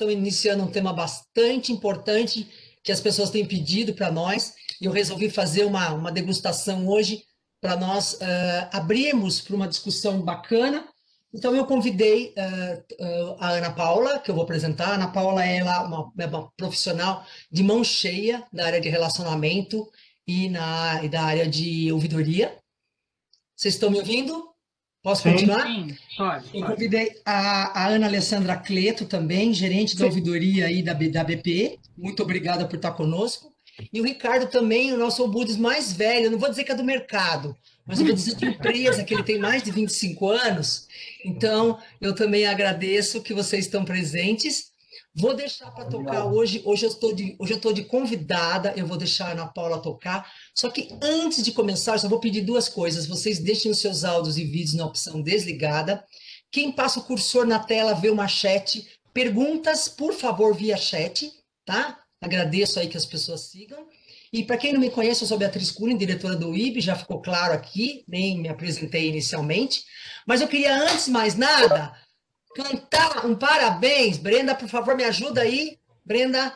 estamos iniciando um tema bastante importante que as pessoas têm pedido para nós, e eu resolvi fazer uma degustação hoje para nós abrirmos para uma discussão bacana. Então, eu convidei a Ana Paula, que eu vou apresentar. A Ana Paula é uma profissional de mão cheia da área de relacionamento e da área de ouvidoria. Vocês estão me ouvindo? Posso continuar? Sim, pode. Eu convidei a Ana Alessandra Cleto também, gerente da ouvidoria aí da BP. Muito obrigada por estar conosco. E o Ricardo também, o nosso Obudes mais velho. Eu não vou dizer que é do mercado, mas eu vou dizer de empresa, que ele tem mais de 25 anos. Então, eu também agradeço que vocês estão presentes. Vou deixar para tocar hoje. Hoje eu estou de convidada, eu vou deixar a Ana Paula tocar. Só que antes de começar, eu só vou pedir duas coisas. Vocês deixem os seus áudios e vídeos na opção desligada. Quem passa o cursor na tela vê uma chat. Perguntas, por favor, via chat, tá? Agradeço aí que as pessoas sigam. E para quem não me conhece, eu sou Beatriz Kuhn, diretora do IB, já ficou claro aqui, nem me apresentei inicialmente. Mas eu queria, antes de mais nada, cantar um parabéns. Brenda, por favor, me ajuda aí. Brenda.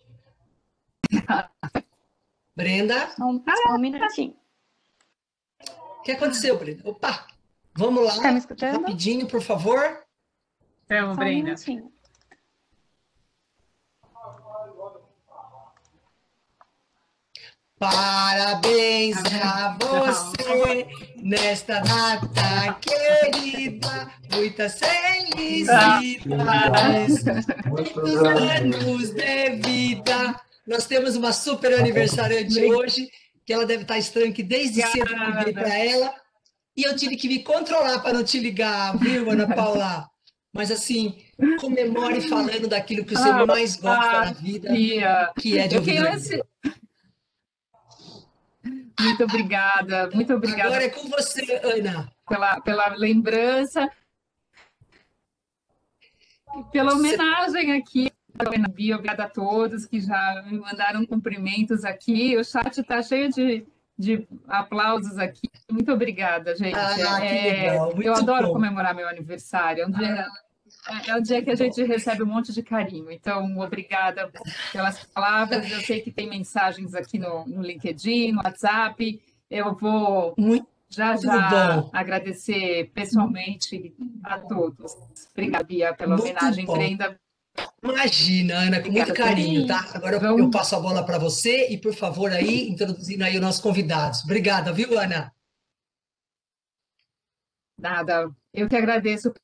Brenda. Só um minutinho. O que aconteceu, Brenda? Opa, vamos lá. Tá me escutando? Rapidinho, por favor. Então, Só um Brenda. minutinho. Parabéns a você nesta data querida, muitas felicidades, muitos anos de vida. Nós temos uma super aniversariante hoje, que ela deve estar estranha, que desde cedo eu liguei para ela, e eu tive que me controlar para não te ligar, viu, Ana Paula? Mas assim, comemore falando daquilo que você mais gosta na vida, que é de ouvidoria. Muito obrigada. Agora é com você, Ana. Pela lembrança, pela homenagem aqui. Obrigada a todos que já me mandaram cumprimentos aqui. O chat está cheio de aplausos aqui. Muito obrigada, gente. Que legal. Muito eu adoro bom. comemorar meu aniversário. É um dia que a gente recebe um monte de carinho. Então, obrigada pelas palavras. Eu sei que tem mensagens aqui no LinkedIn, no WhatsApp. Eu vou já bom. agradecer pessoalmente a todos. Obrigada, Bia, pela homenagem, Brenda. Imagina, Ana, com muito carinho, tá? Agora eu passo a bola para você e, por favor, aí, introduzindo aí os nossos convidados. Obrigada, viu, Ana? Nada. Eu que agradeço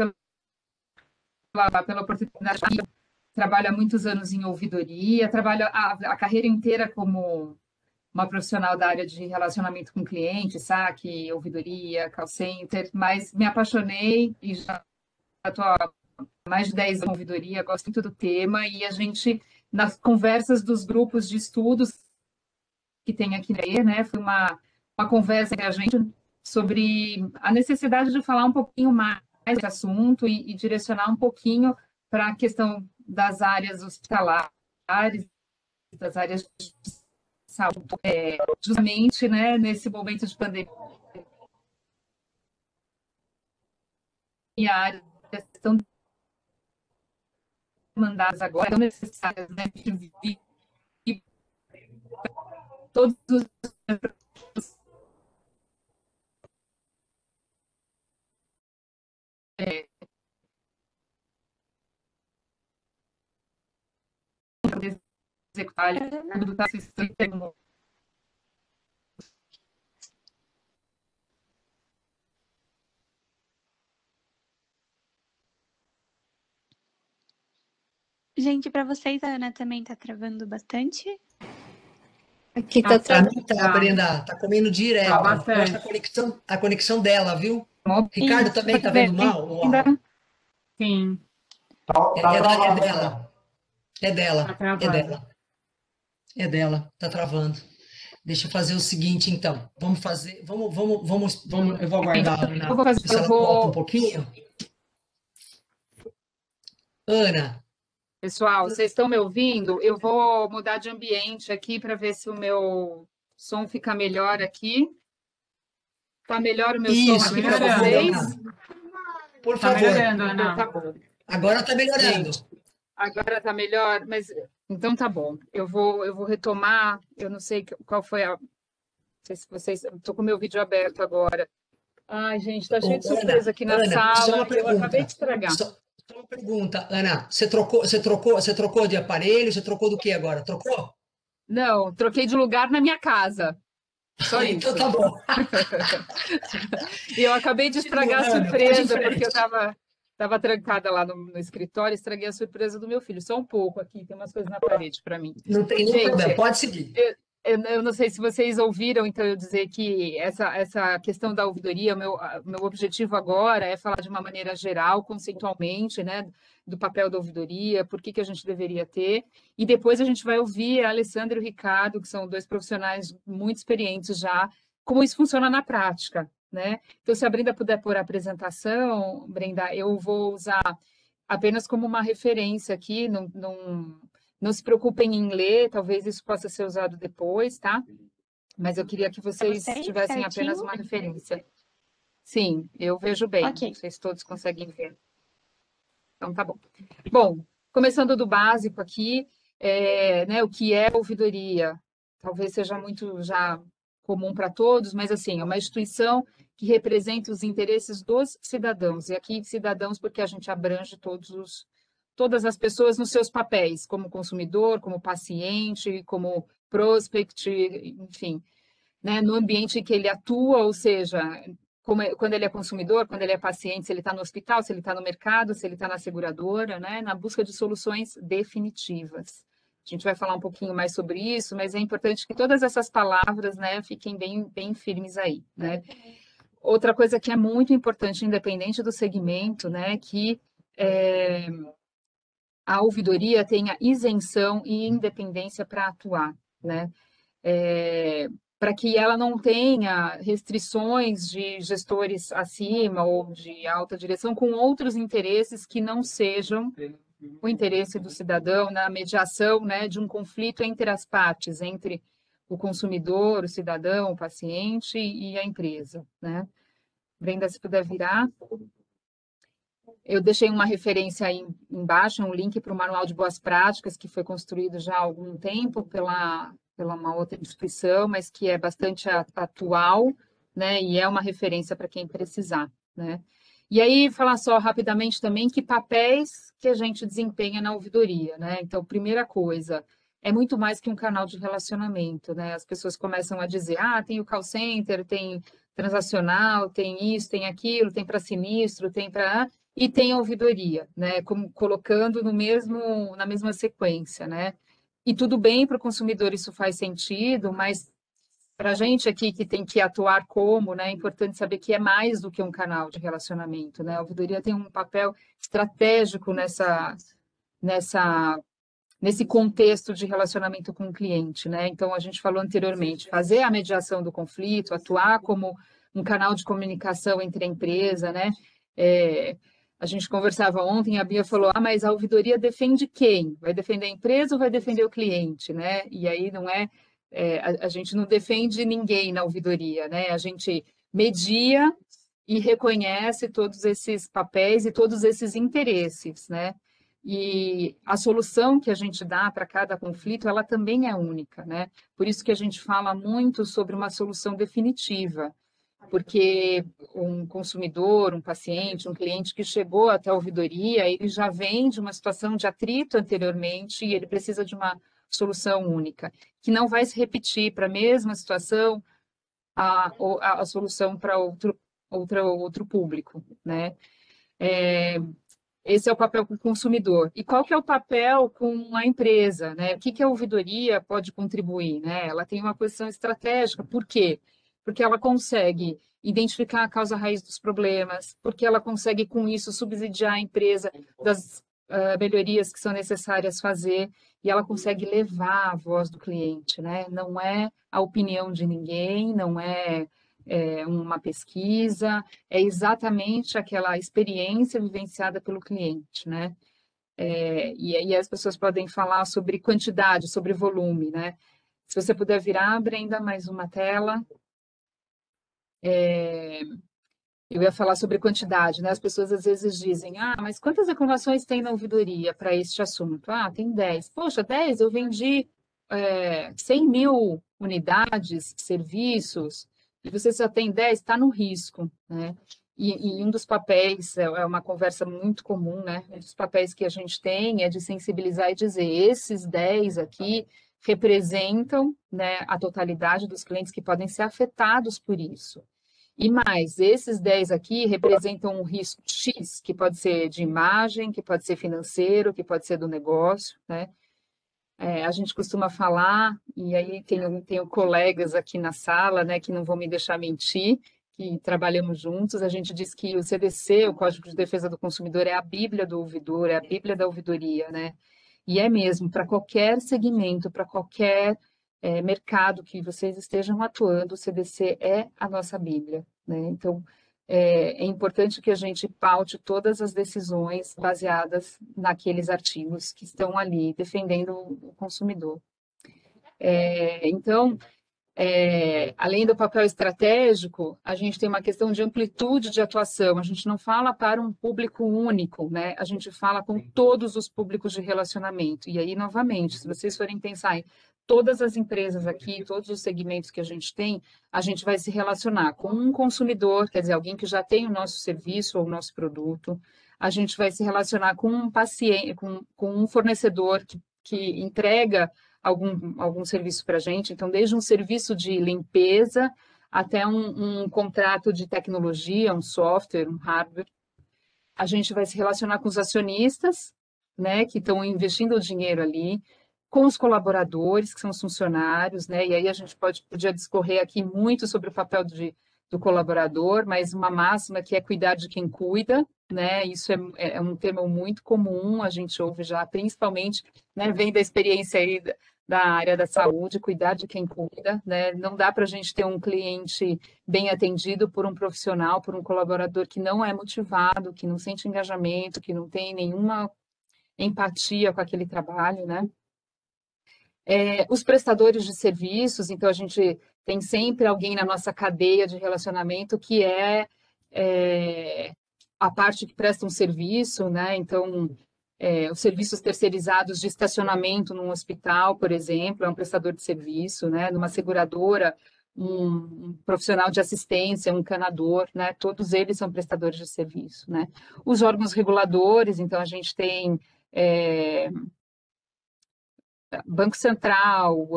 pela oportunidade. Trabalho há muitos anos em ouvidoria, trabalho a carreira inteira como uma profissional da área de relacionamento com clientes, saque, ouvidoria, call center, mas me apaixonei e já estou há mais de 10 anos em ouvidoria, gosto muito do tema, e a gente, nas conversas dos grupos de estudos que tem aqui, né, foi uma conversa entre a gente sobre a necessidade de falar um pouquinho mais desse assunto e direcionar um pouquinho para a questão das áreas hospitalares, das áreas de saúde, justamente, né, nesse momento de pandemia, e a área estão demandadas agora, tão necessárias, né, e todos os executar tudo está se estendendo. Gente, para vocês, a Ana também está travando bastante? Aqui tá travando. Tá, Brenda, tá comendo direto. Tá bastante. A conexão dela, viu? Ricardo também tá vendo mal? Sim. É dela, tá travando. Deixa eu fazer o seguinte, então. Vamos, eu vou aguardar a Ana. Se ela volta um pouquinho. Ana. Pessoal, vocês estão me ouvindo? Eu vou mudar de ambiente aqui para ver se o meu som fica melhor aqui. Tá melhor o meu som aqui para vocês? Por favor. Tá melhorando, Ana. Tá bom. Agora tá melhorando. Agora tá melhor, mas então tá bom. Eu vou retomar. Eu não sei qual foi a. Não sei se vocês. Estou com o meu vídeo aberto agora. Ai, gente, tá cheio Ô, de surpresa aqui na Ana, só sala uma e eu acabei de pergunta. estragar. Só uma pergunta, Ana. Você trocou de aparelho? Você trocou do que agora? Trocou? Não, troquei de lugar na minha casa. Só Ah, então isso. tá bom. E eu acabei de Continua, estragar a Ana, pode ir em surpresa, porque eu frente. estava trancada lá no escritório, estraguei a surpresa do meu filho. Só um pouco aqui, tem umas coisas na parede para mim. Não tem nenhum problema, Gente, pode seguir. eu não sei se vocês ouviram, então, eu dizer que essa questão da ouvidoria, o meu objetivo agora é falar de uma maneira geral, conceitualmente, né, do papel da ouvidoria, por que a gente deveria ter, e depois a gente vai ouvir a Alessandra e o Ricardo, que são dois profissionais muito experientes já, como isso funciona na prática, né? Então, se a Brenda puder pôr a apresentação, Brenda, eu vou usar apenas como uma referência aqui, não se preocupem em ler, talvez isso possa ser usado depois, tá? Mas eu queria que Pra vocês vocês, tivessem apenas certinho? uma referência. Sim, eu vejo bem. Não Ok. sei se todos conseguem ver. Então, tá bom. Bom, começando do básico aqui, né, o que é ouvidoria? Talvez seja muito já comum para todos, mas assim, é uma instituição que representa os interesses dos cidadãos. E aqui, cidadãos, porque a gente abrange todas as pessoas nos seus papéis, como consumidor, como paciente, como prospect, enfim, né, no ambiente em que ele atua, ou seja, quando ele é consumidor, quando ele é paciente, se ele está no hospital, se ele está no mercado, se ele está na seguradora, né, na busca de soluções definitivas. A gente vai falar um pouquinho mais sobre isso, mas é importante que todas essas palavras, né, fiquem bem firmes aí, né. Outra coisa que é muito importante, independente do segmento, né, que a ouvidoria tenha isenção e independência para atuar, né, para que ela não tenha restrições de gestores acima ou de alta direção com outros interesses que não sejam o interesse do cidadão na mediação, né, de um conflito entre as partes, entre o consumidor, o cidadão, o paciente e a empresa, né? Brenda, se puder virar. Eu deixei uma referência aí embaixo, um link para o Manual de Boas Práticas, que foi construído já há algum tempo pela uma outra instituição, mas que é bastante atual, né? E é uma referência para quem precisar, né? E aí, falar só rapidamente também que papéis que a gente desempenha na ouvidoria, né? Então, primeira coisa, é muito mais que um canal de relacionamento, né? As pessoas começam a dizer, tem o call center, tem transacional, tem isso, tem aquilo, tem para sinistro, tem para e tem a ouvidoria, né? Como colocando na mesma sequência, né? E tudo bem para o consumidor, isso faz sentido, mas para a gente aqui que tem que atuar como, né? É importante saber que é mais do que um canal de relacionamento, né? A ouvidoria tem um papel estratégico nessa nesse contexto de relacionamento com o cliente, né? Então, a gente falou anteriormente, fazer a mediação do conflito, atuar como um canal de comunicação entre a empresa, né? A gente conversava ontem, a Bia falou, mas a ouvidoria defende quem? Vai defender a empresa ou vai defender o cliente, né? E aí não a gente não defende ninguém na ouvidoria, né? A gente media e reconhece todos esses papéis e todos esses interesses, né? E a solução que a gente dá para cada conflito, ela também é única, né? Por isso que a gente fala muito sobre uma solução definitiva, porque um consumidor, um paciente, um cliente que chegou até a ouvidoria, ele já vem de uma situação de atrito anteriormente e ele precisa de uma solução única, que não vai se repetir para a mesma situação a solução para outro público, né? Esse é o papel com o consumidor. E qual que é o papel com a empresa, né? O que a ouvidoria pode contribuir, né? Ela tem uma posição estratégica. Por quê? Porque ela consegue identificar a causa raiz dos problemas, porque ela consegue, com isso, subsidiar a empresa das melhorias que são necessárias fazer, e ela consegue levar a voz do cliente, né? Não é a opinião de ninguém, não é uma pesquisa, é exatamente aquela experiência vivenciada pelo cliente, né? E aí as pessoas podem falar sobre quantidade, sobre volume, né? Se você puder virar, Brenda, mais uma tela. Eu ia falar sobre quantidade, né? As pessoas às vezes dizem, mas quantas reclamações tem na ouvidoria para este assunto? Tem 10. Poxa, 10, eu vendi 100 mil unidades, serviços, e você só tem 10, está no risco, né? E um dos papéis, é uma conversa muito comum, né? Um dos papéis que a gente tem é de sensibilizar e dizer, esses 10 aqui representam, né, a totalidade dos clientes que podem ser afetados por isso. E mais, esses 10 aqui representam um risco X, que pode ser de imagem, que pode ser financeiro, que pode ser do negócio, né? A gente costuma falar, e aí tenho colegas aqui na sala, né, que não vão me deixar mentir, que trabalhamos juntos, a gente diz que o CDC, o Código de Defesa do Consumidor, é a Bíblia do ouvidor, é a Bíblia da ouvidoria, né? E é mesmo, para qualquer segmento, para qualquer mercado que vocês estejam atuando, o CDC é a nossa Bíblia, né? Então, é importante que a gente paute todas as decisões baseadas naqueles artigos que estão ali defendendo o consumidor. Então, além do papel estratégico, a gente tem uma questão de amplitude de atuação. A gente não fala para um público único, né? A gente fala com todos os públicos de relacionamento. E aí, novamente, se vocês forem pensar em todas as empresas aqui, todos os segmentos que a gente vai se relacionar com um consumidor, quer dizer, alguém que já tem o nosso serviço ou o nosso produto. A gente vai se relacionar com um paciente, com um fornecedor que entrega algum serviço para a gente. Então, desde um serviço de limpeza até um contrato de tecnologia, um software, um hardware. A gente vai se relacionar com os acionistas, né, que estão investindo o dinheiro ali, com os colaboradores, que são os funcionários, né, e aí a gente podia discorrer aqui muito sobre o papel do colaborador, mas uma máxima que é cuidar de quem cuida, né, isso é um termo muito comum, a gente ouve já, principalmente, né, vem da experiência aí da área da saúde, cuidar de quem cuida, né, não dá para a gente ter um cliente bem atendido por um profissional, por um colaborador que não é motivado, que não sente engajamento, que não tem nenhuma empatia com aquele trabalho, né. Os prestadores de serviços, então a gente tem sempre alguém na nossa cadeia de relacionamento que é a parte que presta um serviço, né? Então, os serviços terceirizados de estacionamento num hospital, por exemplo, é um prestador de serviço, né? Numa seguradora, um profissional de assistência, um encanador, né? Todos eles são prestadores de serviço, né? Os órgãos reguladores, então a gente tem Banco Central,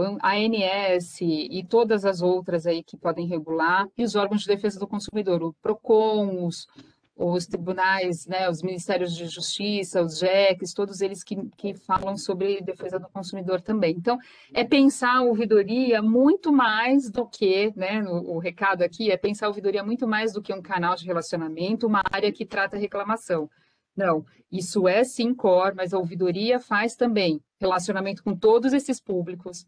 ANS e todas as outras aí que podem regular, e os órgãos de defesa do consumidor, o PROCON, os tribunais, né, os ministérios de justiça, os JECs, todos eles que falam sobre defesa do consumidor também. Então, é pensar a ouvidoria muito mais do que, né, o recado aqui é pensar a ouvidoria muito mais do que um canal de relacionamento, uma área que trata reclamação. Não, isso é sim core, mas a ouvidoria faz também relacionamento com todos esses públicos,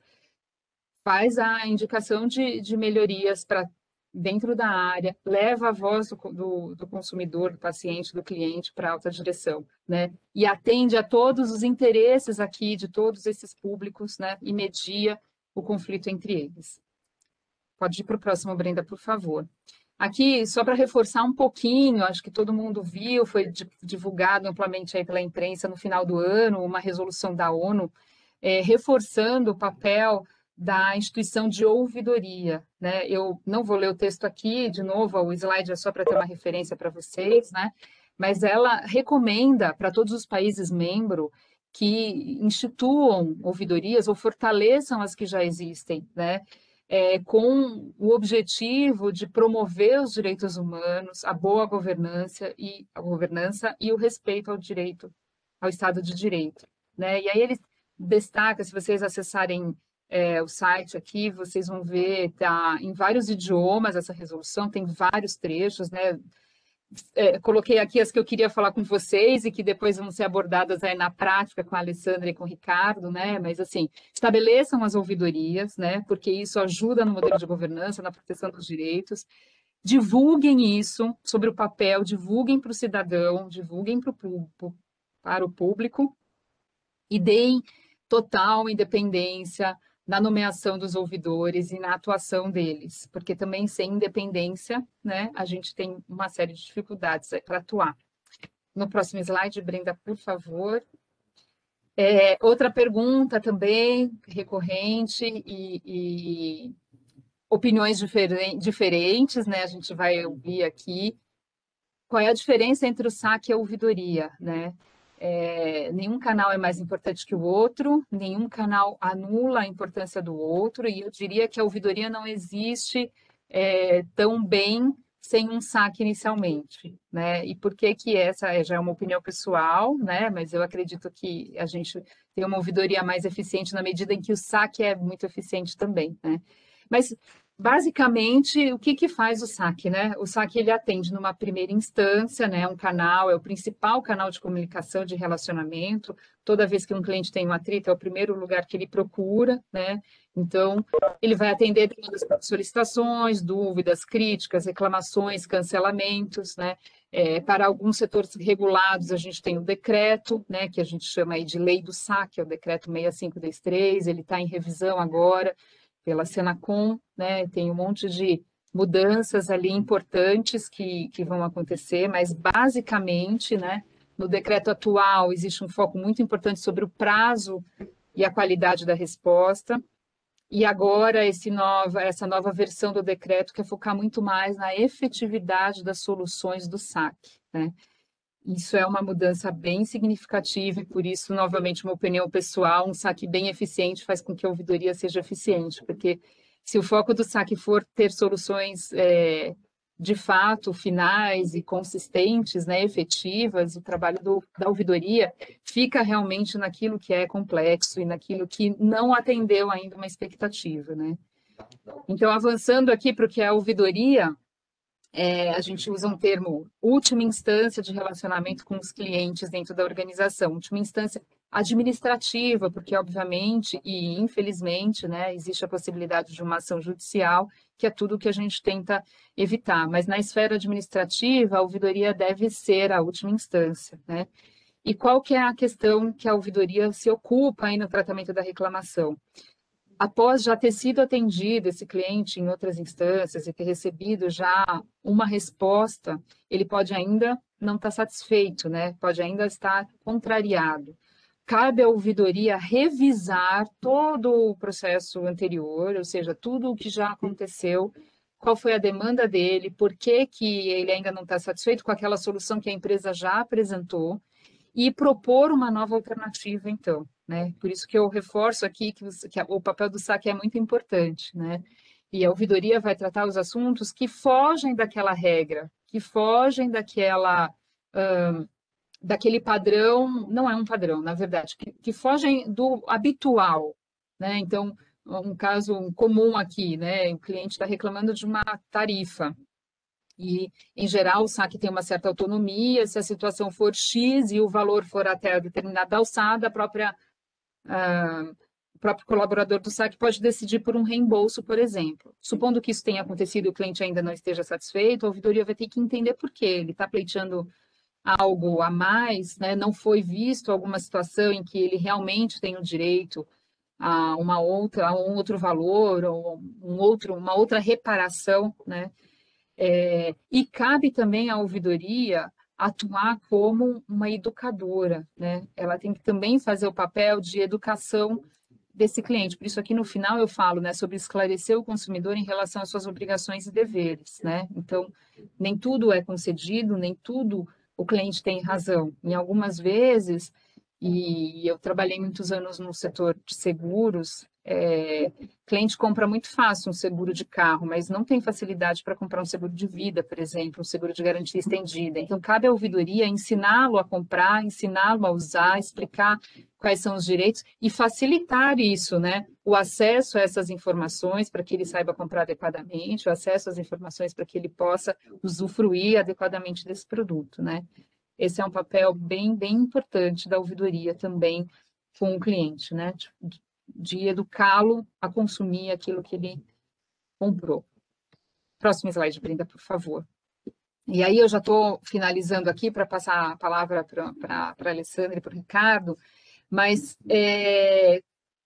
faz a indicação de melhorias para dentro da área, leva a voz do consumidor, do paciente, do cliente para a alta direção, né? E atende a todos os interesses aqui de todos esses públicos, né? E media o conflito entre eles. Pode ir para o próximo, Brenda, por favor. Aqui, só para reforçar um pouquinho, acho que todo mundo viu, foi divulgado amplamente aí pela imprensa no final do ano, uma resolução da ONU, reforçando o papel da instituição de ouvidoria, né? Eu não vou ler o texto aqui, de novo, o slide é só para ter uma referência para vocês, né? Mas ela recomenda para todos os países membros que instituam ouvidorias ou fortaleçam as que já existem, né? Com o objetivo de promover os direitos humanos, a boa governança e o respeito ao direito, ao Estado de Direito, né? E aí ele destaca, se vocês acessarem o site aqui, vocês vão ver, tá em vários idiomas essa resolução, tem vários trechos, né? Coloquei aqui as que eu queria falar com vocês e que depois vão ser abordadas aí na prática com a Alessandra e com o Ricardo, né? Mas, assim, estabeleçam as ouvidorias, né? Porque isso ajuda no modelo de governança, na proteção dos direitos. Divulguem isso sobre o papel, divulguem para o cidadão, divulguem para o público e deem total independência na nomeação dos ouvidores e na atuação deles, porque também sem independência, né, a gente tem uma série de dificuldades para atuar. No próximo slide, Brenda, por favor. Outra pergunta também recorrente e opiniões diferentes, né? A gente vai ouvir aqui. Qual é a diferença entre o saque e a ouvidoria, né? Nenhum canal é mais importante que o outro, nenhum canal anula a importância do outro, e eu diria que a ouvidoria não existe tão bem sem um saque inicialmente, né? E por que que essa já é uma opinião pessoal, né? Mas eu acredito que a gente tem uma ouvidoria mais eficiente na medida em que o saque é muito eficiente também, né? Mas basicamente, o que que faz o saque, né? O saque ele atende numa primeira instância, né? Um canal, é o principal canal de comunicação, de relacionamento. Toda vez que um cliente tem um atrito, é o primeiro lugar que ele procura, né? Então, ele vai atender demandas, solicitações, dúvidas, críticas, reclamações, cancelamentos, né? Para alguns setores regulados, a gente tem o decreto, né? Que a gente chama aí de lei do saque, é o decreto 65/23, ele está em revisão agora pela Senacom, né? Tem um monte de mudanças ali importantes que vão acontecer, mas basicamente, né? No decreto atual existe um foco muito importante sobre o prazo e a qualidade da resposta. E agora essa nova versão do decreto quer focar muito mais na efetividade das soluções do saque, né? Isso é uma mudança bem significativa e, por isso, novamente, uma opinião pessoal, um saque bem eficiente faz com que a ouvidoria seja eficiente, porque se o foco do saque for ter soluções de fato finais e consistentes, né, efetivas, o trabalho da ouvidoria fica realmente naquilo que é complexo e naquilo que não atendeu ainda uma expectativa, né? Então, avançando aqui para o que é a ouvidoria, a gente usa um termo última instância de relacionamento com os clientes dentro da organização, última instância administrativa, porque obviamente e infelizmente, né, existe a possibilidade de uma ação judicial, que é tudo que a gente tenta evitar, mas na esfera administrativa a ouvidoria deve ser a última instância, né? E qual que é a questão que a ouvidoria se ocupa aí no tratamento da reclamação? Após já ter sido atendido esse cliente em outras instâncias e ter recebido já uma resposta, ele pode ainda não estar satisfeito, né? Pode ainda estar contrariado. Cabe à ouvidoria revisar todo o processo anterior, ou seja, tudo o que já aconteceu, qual foi a demanda dele, por que que ele ainda não está satisfeito com aquela solução que a empresa já apresentou, e propor uma nova alternativa, então, né? Por isso que eu reforço aqui que o papel do saque é muito importante, né? E a ouvidoria vai tratar os assuntos que fogem daquela regra, que fogem daquele padrão, não é um padrão, na verdade, que fogem do habitual, né? Então, um caso comum aqui, né? O cliente está reclamando de uma tarifa, e, em geral, o saque tem uma certa autonomia, se a situação for X e o valor for até determinada alçada, o próprio colaborador do saque pode decidir por um reembolso, por exemplo. Supondo que isso tenha acontecido e o cliente ainda não esteja satisfeito, a ouvidoria vai ter que entender por quê. Ele está pleiteando algo a mais, né? Não foi visto alguma situação em que ele realmente tem o direito a um outro valor, ou uma outra reparação, né? E cabe também à ouvidoria atuar como uma educadora, né? Ela tem que também fazer o papel de educação desse cliente. Por isso aqui no final eu falo, né, sobre esclarecer o consumidor em relação às suas obrigações e deveres, né? Então, nem tudo é concedido, nem tudo o cliente tem razão. Em algumas vezes, e eu trabalhei muitos anos no setor de seguros, cliente compra muito fácil um seguro de carro, mas não tem facilidade para comprar um seguro de vida, por exemplo, um seguro de garantia estendida. Então, cabe à ouvidoria ensiná-lo a comprar, ensiná-lo a usar, explicar quais são os direitos e facilitar isso, né? O acesso a essas informações para que ele saiba comprar adequadamente, o acesso às informações para que ele possa usufruir adequadamente desse produto, né? Esse é um papel bem, bem importante da ouvidoria também com o cliente, né? De educá-lo a consumir aquilo que ele comprou. Próximo slide, Brenda, por favor. E aí eu já estou finalizando aqui para passar a palavra para a Alessandra e para o Ricardo, mas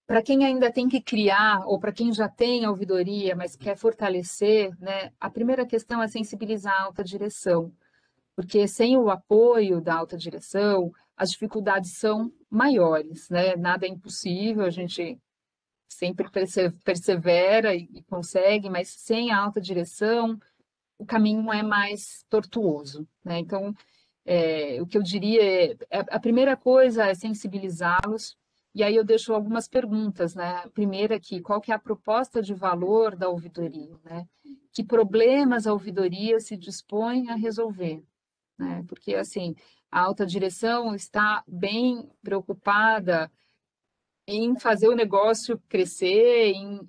Para quem ainda tem que criar, ou para quem já tem a ouvidoria, mas quer fortalecer, né, a primeira questão é sensibilizar a alta direção, porque sem o apoio da alta direção, as dificuldades são maiores, né? Nada é impossível, a gente sempre persevera e consegue, mas sem a alta direção, o caminho é mais tortuoso, né? Então, o que eu diria a primeira coisa é sensibilizá-los, e aí eu deixo algumas perguntas, né? A primeira aqui, qual que é a proposta de valor da ouvidoria, né? Que problemas a ouvidoria se dispõe a resolver, né? Porque, assim, a alta direção está bem preocupada em fazer o negócio crescer,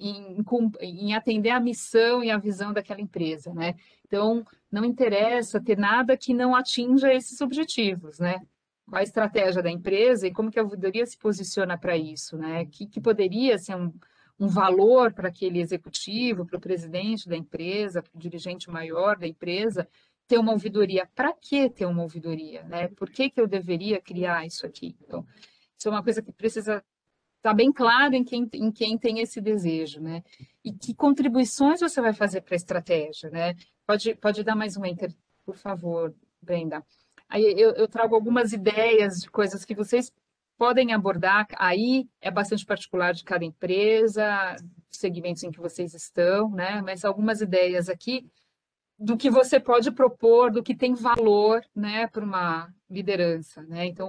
em atender a missão e a visão daquela empresa, né? Então, não interessa ter nada que não atinja esses objetivos, né? Qual a estratégia da empresa e como que a ouvidoria se posiciona para isso, né? Que poderia ser um valor para aquele executivo, para o presidente da empresa, para o dirigente maior da empresa, ter uma ouvidoria. Para que ter uma ouvidoria, né? Por que que eu deveria criar isso aqui? Então, isso é uma coisa que precisa estar bem claro em quem tem esse desejo, né? E que contribuições você vai fazer para a estratégia, né? Pode dar mais um enter, por favor, Brenda. Aí eu trago algumas ideias de coisas que vocês podem abordar. Aí é bastante particular de cada empresa, segmentos em que vocês estão, né? Mas algumas ideias aqui do que você pode propor, do que tem valor, né, para uma liderança, né? Então,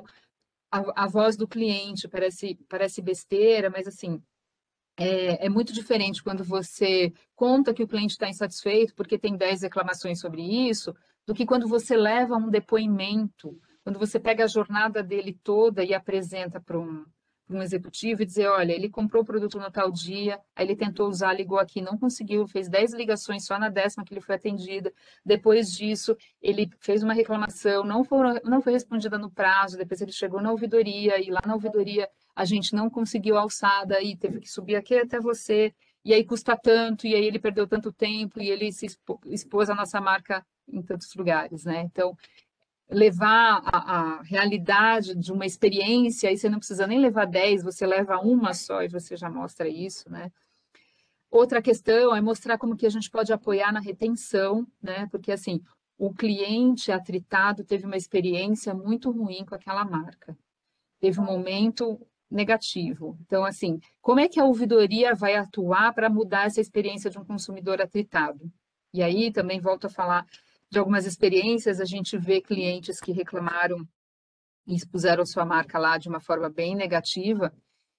a voz do cliente parece besteira, mas assim, é muito diferente quando você conta que o cliente está insatisfeito porque tem 10 reclamações sobre isso, do que quando você leva um depoimento, quando você pega a jornada dele toda e apresenta para um executivo e dizer, olha, ele comprou o produto no tal dia, aí ele tentou usar, ligou aqui, não conseguiu, fez 10 ligações, só na 10ª que ele foi atendida. Depois disso, ele fez uma reclamação, não foi respondida no prazo, depois ele chegou na ouvidoria, e lá na ouvidoria a gente não conseguiu a alçada e teve que subir aqui até você, e aí custa tanto, e aí ele perdeu tanto tempo, e ele se expôs a nossa marca em tantos lugares, né? Então, levar a realidade de uma experiência, aí você não precisa nem levar 10, você leva uma só e você já mostra isso, né? Outra questão é mostrar como que a gente pode apoiar na retenção, né? Porque, assim, o cliente atritado teve uma experiência muito ruim com aquela marca. Teve um momento negativo. Então, assim, como é que a ouvidoria vai atuar para mudar essa experiência de um consumidor atritado? E aí, também volto a falar de algumas experiências, a gente vê clientes que reclamaram e expuseram sua marca lá de uma forma bem negativa,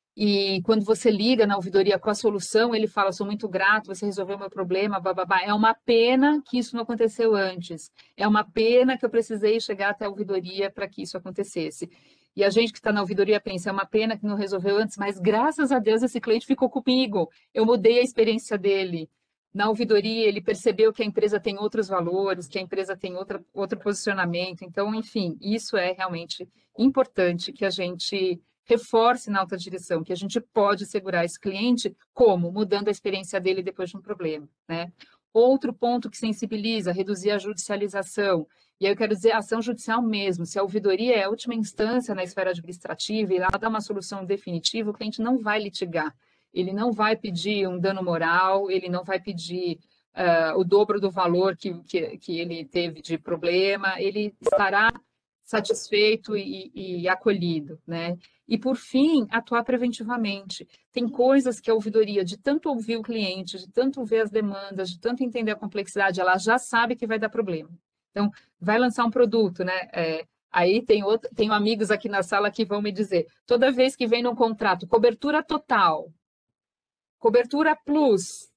e quando você liga na ouvidoria com a solução, ele fala, sou muito grato, você resolveu meu problema, bababá. É uma pena que isso não aconteceu antes. É uma pena que eu precisei chegar até a ouvidoria para que isso acontecesse. E a gente que está na ouvidoria pensa, é uma pena que não resolveu antes, mas graças a Deus esse cliente ficou comigo. Eu mudei a experiência dele. Na ouvidoria, ele percebeu que a empresa tem outros valores, que a empresa tem outro posicionamento. Então, enfim, isso é realmente importante que a gente reforce na alta direção, que a gente pode segurar esse cliente, como? Mudando a experiência dele depois de um problema, né? Outro ponto que sensibiliza, reduzir a judicialização. E aí eu quero dizer ação judicial mesmo. Se a ouvidoria é a última instância na esfera administrativa e ela dá uma solução definitiva, o cliente não vai litigar. Ele não vai pedir um dano moral, ele não vai pedir o dobro do valor que ele teve de problema, ele estará satisfeito e acolhido, né? E, por fim, atuar preventivamente. Tem coisas que a ouvidoria, de tanto ouvir o cliente, de tanto ver as demandas, de tanto entender a complexidade, ela já sabe que vai dar problema. Então, vai lançar um produto, né? Aí tenho amigos aqui na sala que vão me dizer, toda vez que vem num contrato, cobertura total, cobertura plus,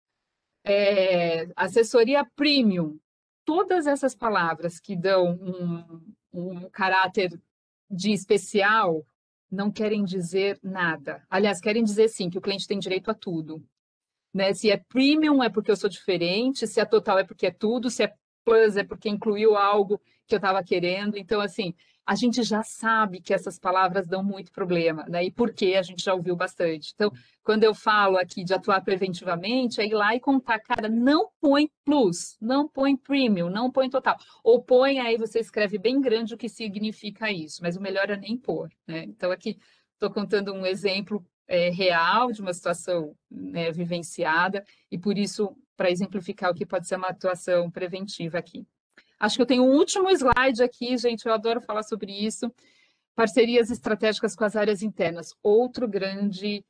assessoria premium, todas essas palavras que dão um caráter de especial não querem dizer nada. Aliás, querem dizer sim, que o cliente tem direito a tudo. Né? Se é premium é porque eu sou diferente, se é total é porque é tudo, se é plus é porque incluiu algo que eu estava querendo. Então, assim, a gente já sabe que essas palavras dão muito problema, né? E por quê? A gente já ouviu bastante. Então, quando eu falo aqui de atuar preventivamente, é ir lá e contar, cara, não põe plus, não põe premium, não põe total. Ou põe, aí você escreve bem grande o que significa isso, mas o melhor é nem pôr, né? Então, aqui estou contando um exemplo real, de uma situação, né, vivenciada, e por isso, para exemplificar o que pode ser uma atuação preventiva aqui. Acho que eu tenho um último slide aqui, gente, eu adoro falar sobre isso. Parcerias estratégicas com as áreas internas. Outro grande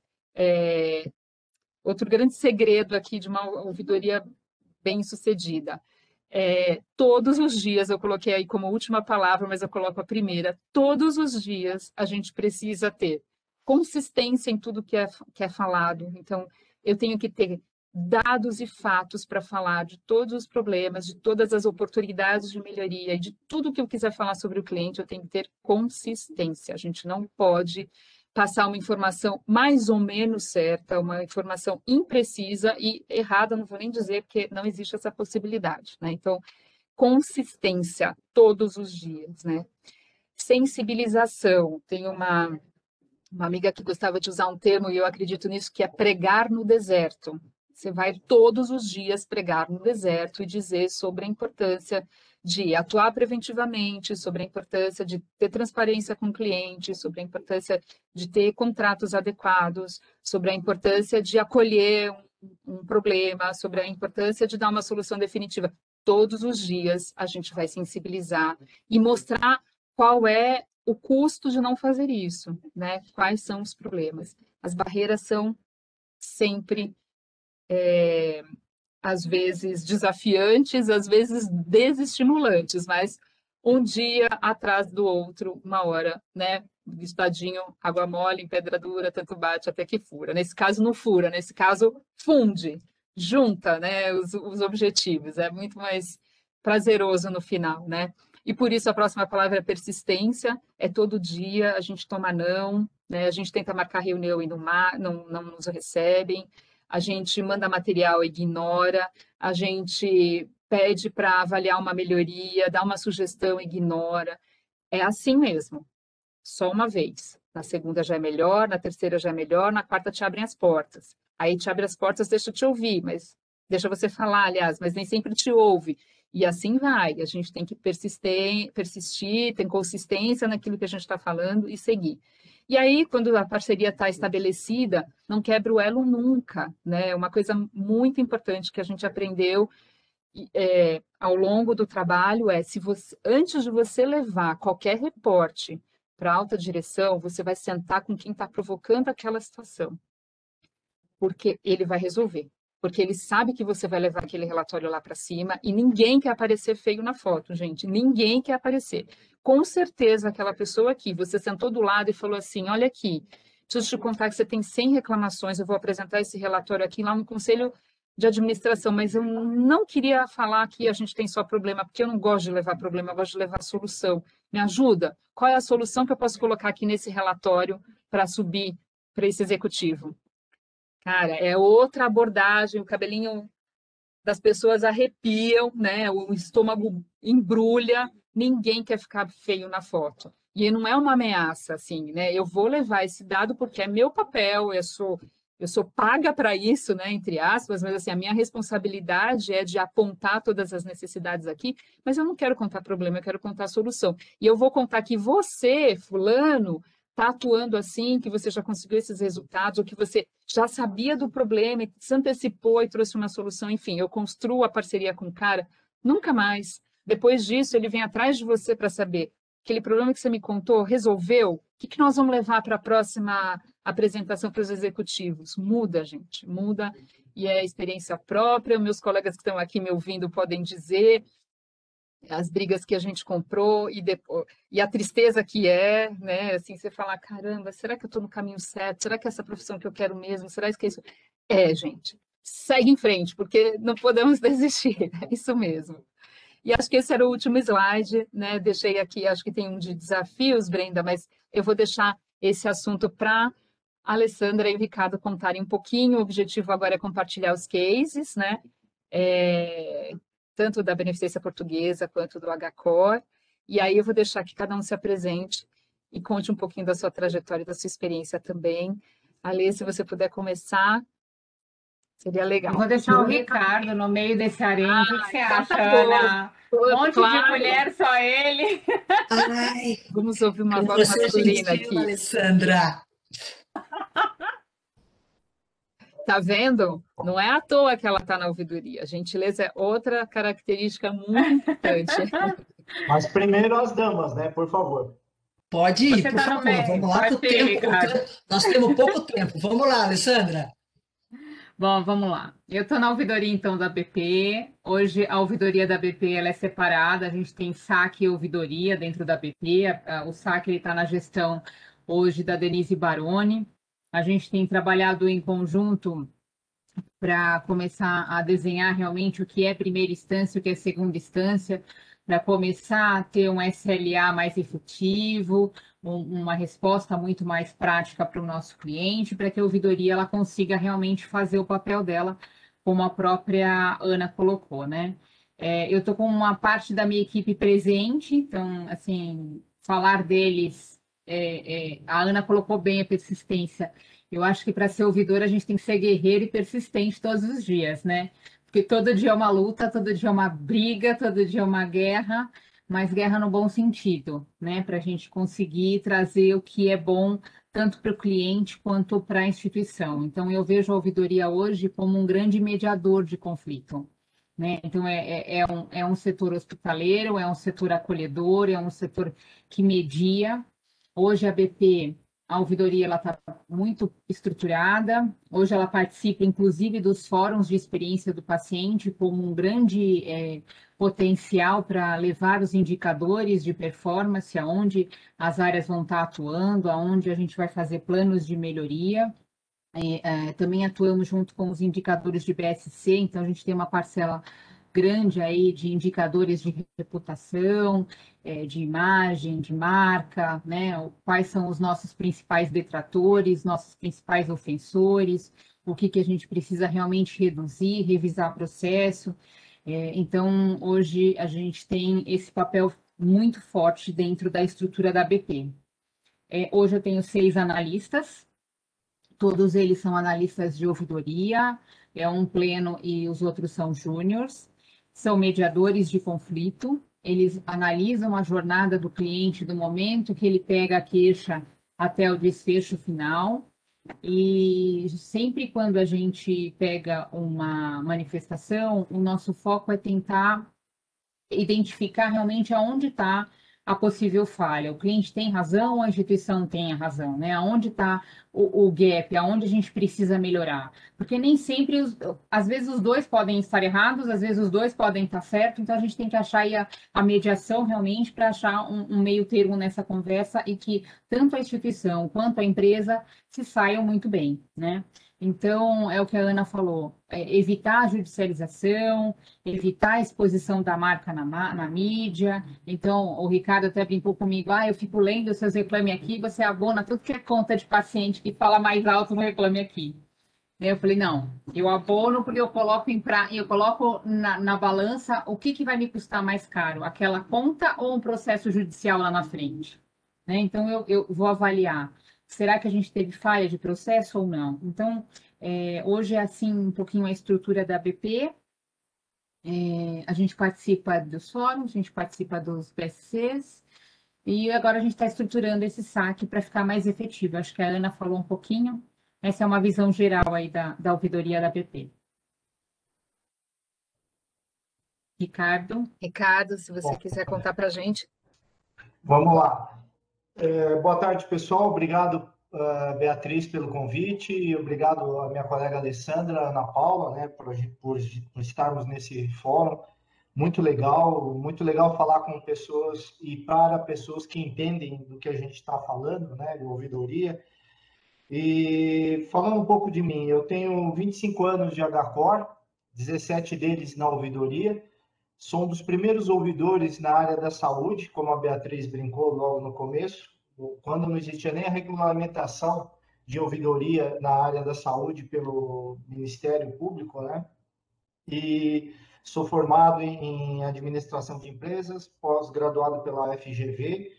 segredo aqui de uma ouvidoria bem-sucedida. Todos os dias, eu coloquei aí como última palavra, mas eu coloco a primeira, todos os dias a gente precisa ter consistência em tudo que é falado. Então, eu tenho que ter dados e fatos para falar de todos os problemas, de todas as oportunidades de melhoria e de tudo que eu quiser falar sobre o cliente, eu tenho que ter consistência. A gente não pode passar uma informação mais ou menos certa, uma informação imprecisa e errada, não vou nem dizer, porque não existe essa possibilidade, né? Então, consistência todos os dias, né? Sensibilização. Tem uma amiga que gostava de usar um termo, e eu acredito nisso, que é pregar no deserto. Você vai todos os dias pregar no deserto e dizer sobre a importância de atuar preventivamente, sobre a importância de ter transparência com o cliente, sobre a importância de ter contratos adequados, sobre a importância de acolher um problema, sobre a importância de dar uma solução definitiva. Todos os dias a gente vai sensibilizar e mostrar qual é o custo de não fazer isso, né? Quais são os problemas? As barreiras são sempre, às vezes, desafiantes, às vezes desestimulantes, mas um dia atrás do outro, uma hora, né? Estadinho, água mole, em pedra dura, tanto bate até que fura. Nesse caso, não fura, nesse caso, funde, junta, né? Os objetivos. É muito mais prazeroso no final, né? E por isso a próxima palavra é persistência, é todo dia, a gente toma não, né? A gente tenta marcar reunião e não nos recebem, a gente manda material e ignora, a gente pede para avaliar uma melhoria, dá uma sugestão e ignora. É assim mesmo, só uma vez. Na segunda já é melhor, na terceira já é melhor, na quarta te abrem as portas. Aí te abre as portas, deixa eu te ouvir, mas deixa você falar, aliás, mas nem sempre te ouve. E assim vai, a gente tem que persistir, tem consistência naquilo que a gente está falando e seguir. E aí, quando a parceria está estabelecida, não quebra o elo nunca, né? Uma coisa muito importante que a gente aprendeu ao longo do trabalho se você, antes de você levar qualquer reporte para a alta direção, você vai sentar com quem está provocando aquela situação, porque ele vai resolver. Porque ele sabe que você vai levar aquele relatório lá para cima e ninguém quer aparecer feio na foto, gente. Ninguém quer aparecer. Com certeza, aquela pessoa aqui, você sentou do lado e falou assim, olha aqui, preciso te contar que você tem 100 reclamações, eu vou apresentar esse relatório aqui lá no Conselho de Administração, mas eu não queria falar que a gente tem só problema, porque eu não gosto de levar problema, eu gosto de levar solução. Me ajuda? Qual é a solução que eu posso colocar aqui nesse relatório para subir para esse executivo? Cara, é outra abordagem, o cabelinho das pessoas arrepiam, né? O estômago embrulha, ninguém quer ficar feio na foto. E não é uma ameaça, assim, né? Eu vou levar esse dado porque é meu papel, eu sou paga para isso, né? Entre aspas, mas assim, a minha responsabilidade é de apontar todas as necessidades aqui, mas eu não quero contar problema, eu quero contar solução. E eu vou contar que você, fulano, está atuando assim, que você já conseguiu esses resultados, ou que você já sabia do problema e se antecipou e trouxe uma solução, enfim, eu construo a parceria com o cara, nunca mais. Depois disso, ele vem atrás de você para saber, aquele problema que você me contou, resolveu? O que nós vamos levar para a próxima apresentação para os executivos? Muda, gente, muda, e é experiência própria, meus colegas que estão aqui me ouvindo podem dizer, as brigas que a gente comprou e a tristeza que né? Assim, você fala, caramba, será que eu estou no caminho certo? Será que é essa profissão que eu quero mesmo? Será que é isso? Gente, segue em frente, porque não podemos desistir, é isso mesmo. E acho que esse era o último slide, né? Deixei aqui, acho que tem um de desafios, Brenda, mas eu vou deixar esse assunto para a Alessandra e o Ricardo contarem um pouquinho. O objetivo agora é compartilhar os cases, né? Tanto da Beneficência Portuguesa quanto do HCOR. E aí eu vou deixar que cada um se apresente e conte um pouquinho da sua trajetória, da sua experiência também. Alê, se você puder começar, seria legal. Eu vou deixar o Ricardo no meio desse harém. O que você então acha, tá bom. Ana? Um monte de mulher, só ele. Ai, vamos ouvir uma voz você é masculina gentil, aqui. Alessandra. Tá vendo? Não é à toa que ela está na ouvidoria. A gentileza é outra característica muito importante. Mas primeiro as damas, né? Por favor. Pode ir, Você por está no favor. meio. Vamos lá, que Pode ir, Ricardo. nós temos pouco tempo. Vamos lá, Alessandra. Bom, vamos lá. Eu estou na ouvidoria, então, da BP. Hoje, a ouvidoria da BP ela é separada. A gente tem saque e ouvidoria dentro da BP. O saque está na gestão hoje da Denise Baroni. A gente tem trabalhado em conjunto para começar a desenhar realmente o que é primeira instância, o que é segunda instância, para começar a ter um SLA mais efetivo, uma resposta muito mais prática para o nosso cliente, para que a ouvidoria ela consiga realmente fazer o papel dela, como a própria Ana colocou, né? Eu estou com uma parte da minha equipe presente, então, assim, falar deles, a Ana colocou bem a persistência. Eu acho que para ser ouvidor a gente tem que ser guerreiro e persistente todos os dias, né? Porque todo dia é uma luta, todo dia é uma briga, todo dia é uma guerra, mas guerra no bom sentido, né? Para a gente conseguir trazer o que é bom tanto para o cliente quanto para a instituição. Então, eu vejo a ouvidoria hoje como um grande mediador de conflito, né? Então, é um setor hospitaleiro, é um setor acolhedor, é um setor que media. Hoje a BP, a ouvidoria, ela está muito estruturada. Hoje ela participa, inclusive, dos fóruns de experiência do paciente como um grande potencial para levar os indicadores de performance, aonde as áreas vão estar atuando, aonde a gente vai fazer planos de melhoria. Também atuamos junto com os indicadores de BSC, então a gente tem uma parcela grande aí de indicadores de reputação, de imagem, de marca, né? Quais são os nossos principais detratores, nossos principais ofensores, o que a gente precisa realmente reduzir, revisar processo. Então, hoje a gente tem esse papel muito forte dentro da estrutura da BP. Hoje eu tenho 6 analistas, todos eles são analistas de ouvidoria, um pleno e os outros são júniores, são mediadores de conflito, eles analisam a jornada do cliente do momento que ele pega a queixa até o desfecho final, e sempre quando a gente pega uma manifestação, o nosso foco é tentar identificar realmente aonde está a possível falha. O cliente tem razão, a instituição tem a razão, né? Aonde está o gap, aonde a gente precisa melhorar. Porque nem sempre, às vezes os dois podem estar errados, às vezes os dois podem estar certos, então a gente tem que achar aí a mediação realmente para achar um meio termo nessa conversa e que tanto a instituição quanto a empresa se saiam muito bem, né? Então, é o que a Ana falou, evitar a judicialização, evitar a exposição da marca na mídia. Então, o Ricardo até brincou comigo, eu fico lendo os seus Reclame Aqui, você abona tudo que é conta de paciente que fala mais alto no Reclame Aqui. Eu falei, não, eu abono porque eu coloco na balança o que vai me custar mais caro, aquela conta ou um processo judicial lá na frente. Né? Então, eu vou avaliar. Será que a gente teve falha de processo ou não? Então, hoje é assim um pouquinho a estrutura da BP. A gente participa dos fóruns, a gente participa dos PSCs, e agora a gente está estruturando esse saque para ficar mais efetivo. Acho que a Ana falou um pouquinho. Essa é uma visão geral aí da ouvidoria da BP. Ricardo, se você quiser contar para a gente. Vamos lá. Boa tarde, pessoal. Obrigado, Beatriz, pelo convite, e obrigado à minha colega Alessandra, Ana Paula, né, por estarmos nesse fórum. Muito legal falar com pessoas e para pessoas que entendem do que a gente está falando, né, de ouvidoria. E falando um pouco de mim, eu tenho 25 anos de HCOR, 17 deles na ouvidoria. Sou um dos primeiros ouvidores na área da saúde, como a Beatriz brincou logo no começo, quando não existia nem a regulamentação de ouvidoria na área da saúde pelo Ministério Público, né? E sou formado em administração de empresas, pós-graduado pela FGV.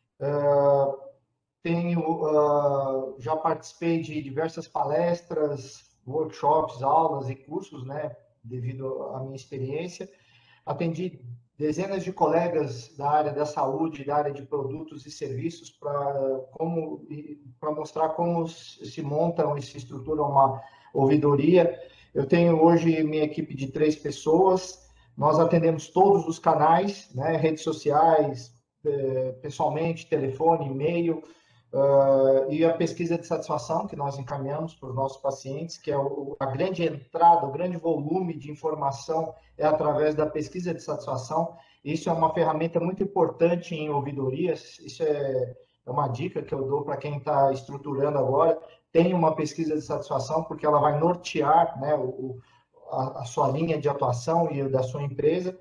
Já participei de diversas palestras, workshops, aulas e cursos, né? Devido à minha experiência. Atendi dezenas de colegas da área da saúde, da área de produtos e serviços, para mostrar como se montam e se estrutura ouvidoria. Eu tenho hoje minha equipe de 3 pessoas, nós atendemos todos os canais, né, redes sociais, pessoalmente, telefone, e-mail, e a pesquisa de satisfação que nós encaminhamos para os nossos pacientes, que é a grande entrada, o grande volume de informação é através da pesquisa de satisfação. Isso é uma ferramenta muito importante em ouvidorias, isso é uma dica que eu dou para quem está estruturando agora. Tem uma pesquisa de satisfação, porque ela vai nortear, né, a sua linha de atuação e da sua empresa.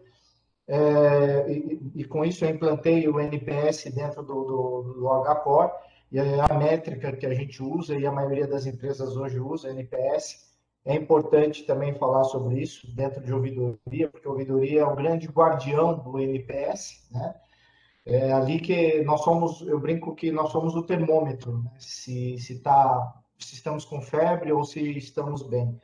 E com isso eu implantei o NPS dentro do HCore, e a métrica que a gente usa, e a maioria das empresas hoje usa NPS. É importante também falar sobre isso dentro de ouvidoria, porque a ouvidoria é o grande guardião do NPS, né? É ali que nós somos, eu brinco que nós somos o termômetro, né? Se estamos com febre ou se estamos bem.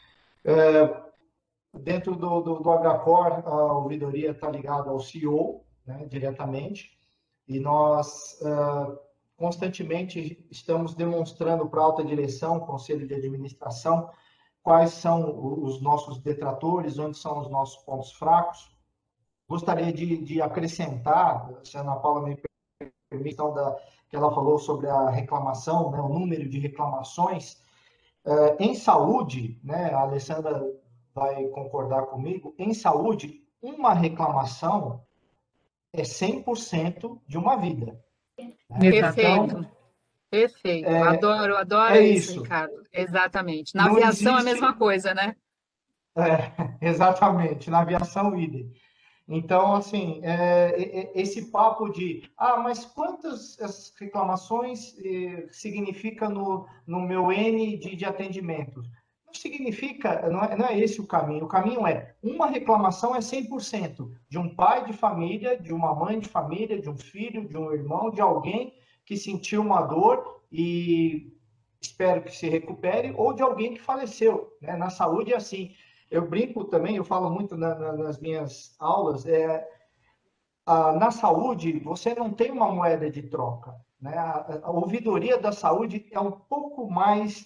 Dentro do HCore, a ouvidoria está ligada ao CEO, né, diretamente, e nós constantemente estamos demonstrando para a alta direção, conselho de administração, quais são os nossos detratores, onde são os nossos pontos fracos. Gostaria de acrescentar, se a Ana Paula me permite, que ela falou sobre a reclamação, né, o número de reclamações. Em saúde, né, a Alessandra vai concordar comigo, em saúde, uma reclamação é 100% de uma vida. Né? Perfeito. Perfeito. Adoro isso, Ricardo. Exatamente. Na aviação é a mesma coisa, né? Exatamente. Na aviação, idem. Então, assim, esse papo de, mas quantas reclamações significa no meu N de atendimento? Não significa, não é esse o caminho. O caminho é, uma reclamação é 100% de um pai de família, de uma mãe de família, de um filho, de um irmão, de alguém que sentiu uma dor e espero que se recupere, ou de alguém que faleceu, né? Na saúde é assim. Eu brinco também, eu falo muito nas minhas aulas, na saúde você não tem uma moeda de troca, né? A ouvidoria da saúde é um pouco mais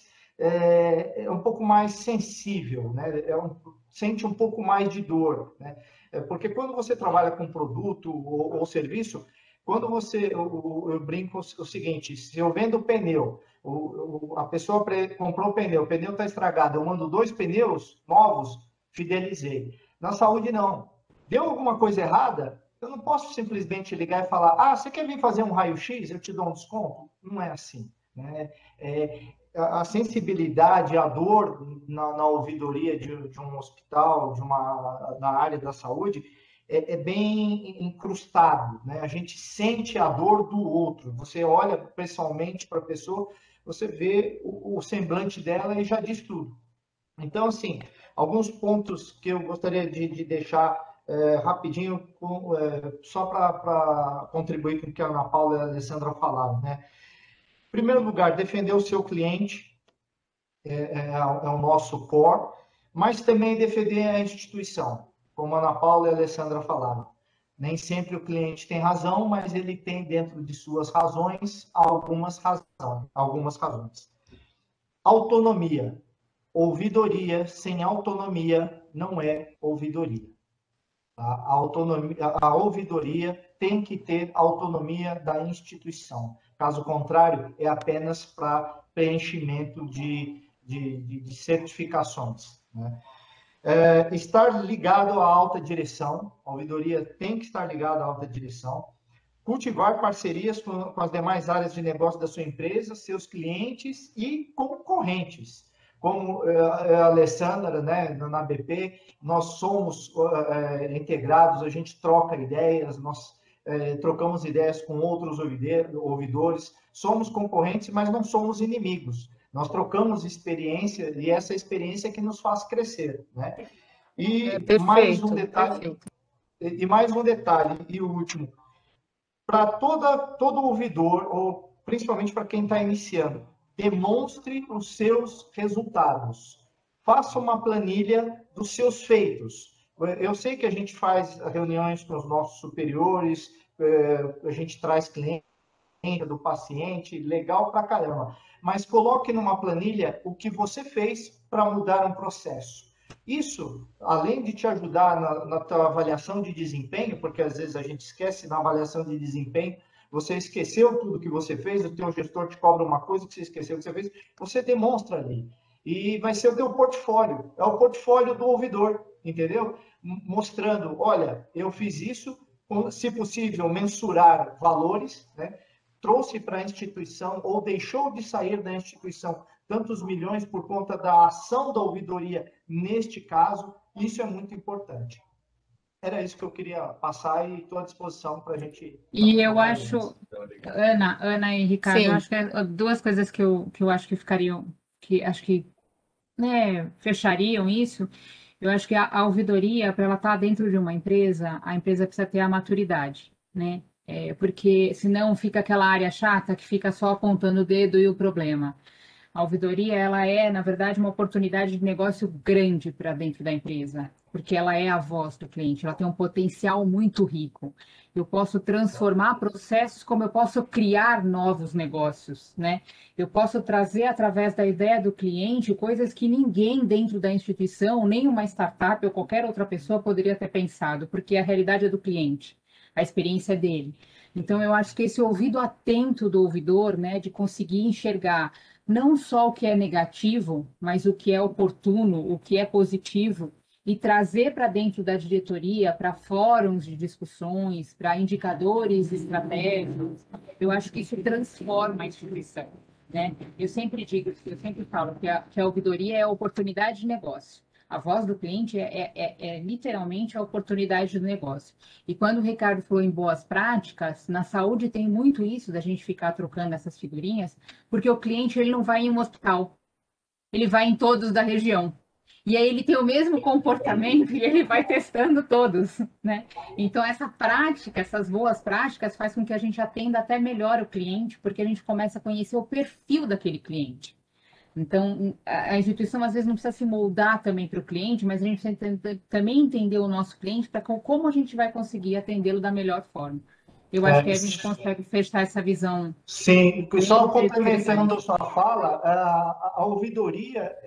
sensível, né? Sente um pouco mais de dor, né? Porque quando você trabalha com produto ou serviço, quando eu brinco o seguinte: se eu vendo pneu, a pessoa comprou o pneu está estragado, eu mando 2 pneus novos, fidelizei. Na saúde, não. Deu alguma coisa errada, eu não posso simplesmente ligar e falar, você quer vir fazer um raio-x? Eu te dou um desconto? Não é assim, né? A sensibilidade, a dor na ouvidoria de um hospital, na área da saúde, é bem incrustado, né? A gente sente a dor do outro. Você olha pessoalmente para a pessoa, você vê o semblante dela e já diz tudo. Então, assim, alguns pontos que eu gostaria de deixar rapidinho, só para contribuir com o que a Ana Paula e a Alessandra falaram, né? Em primeiro lugar, defender o seu cliente é o nosso core, mas também defender a instituição, como a Ana Paula e a Alessandra falaram. Nem sempre o cliente tem razão, mas ele tem dentro de suas razões algumas razões. Autonomia. Ouvidoria sem autonomia não é ouvidoria. A ouvidoria tem que ter autonomia da instituição. Caso contrário, é apenas para preenchimento de certificações, né? Estar ligado à alta direção. A ouvidoria tem que estar ligada à alta direção. Cultivar parcerias com as demais áreas de negócio da sua empresa, seus clientes e concorrentes. Como a Alessandra, né, na BP, nós somos integrados, a gente troca ideias, nós trocamos ideias com outros ouvidores, somos concorrentes, mas não somos inimigos. Nós trocamos experiência e essa experiência é que nos faz crescer, né? E mais um detalhe, e o último, para todo ouvidor, ou principalmente para quem está iniciando, demonstre os seus resultados. Faça uma planilha dos seus feitos. Eu sei que a gente faz reuniões com os nossos superiores, a gente traz cliente do paciente, legal pra caramba. Mas coloque numa planilha o que você fez para mudar um processo. Isso, além de te ajudar na tua avaliação de desempenho, porque às vezes a gente esquece na avaliação de desempenho, você esqueceu tudo que você fez, o teu gestor te cobra uma coisa que você esqueceu que você fez, você demonstra ali. E vai ser o teu portfólio, é o portfólio do ouvidor, entendeu? Mostrando, olha, eu fiz isso, se possível, mensurar valores, né? Trouxe para a instituição ou deixou de sair da instituição tantos milhões por conta da ação da ouvidoria neste caso, isso é muito importante. Era isso que eu queria passar e estou à disposição para a gente... E eu acho, Ana e Ricardo, eu acho que duas coisas que eu acho que ficariam, que acho que, né, fechariam isso. Eu acho que a ouvidoria, para ela estar dentro de uma empresa, a empresa precisa ter a maturidade, né? Porque senão fica aquela área chata que fica só apontando o dedo e o problema. A ouvidoria, ela é, na verdade, uma oportunidade de negócio grande para dentro da empresa, porque ela é a voz do cliente, ela tem um potencial muito rico. Eu posso transformar processos como eu posso criar novos negócios, né? Eu posso trazer, através da ideia do cliente, coisas que ninguém dentro da instituição, nem uma startup ou qualquer outra pessoa poderia ter pensado, porque a realidade é do cliente, a experiência é dele. Então, eu acho que esse ouvido atento do ouvidor, né, de conseguir enxergar não só o que é negativo, mas o que é oportuno, o que é positivo, e trazer para dentro da diretoria, para fóruns de discussões, para indicadores estratégicos, eu acho que isso transforma a instituição, né? Eu sempre digo, eu sempre falo que a ouvidoria é a oportunidade de negócio. A voz do cliente é literalmente a oportunidade do negócio. E quando o Ricardo falou em boas práticas, na saúde tem muito isso, da gente ficar trocando essas figurinhas, porque o cliente ele não vai em um hospital, ele vai em todos da região. E aí ele tem o mesmo comportamento e ele vai testando todos, né? Então essa prática, essas boas práticas faz com que a gente atenda até melhor o cliente, porque a gente começa a conhecer o perfil daquele cliente. Então, a instituição às vezes não precisa se moldar também para o cliente, mas a gente precisa também entender o nosso cliente para como a gente vai conseguir atendê-lo da melhor forma. Eu acho que a gente consegue fechar essa visão. Sim, só complementando a sua fala, a ouvidoria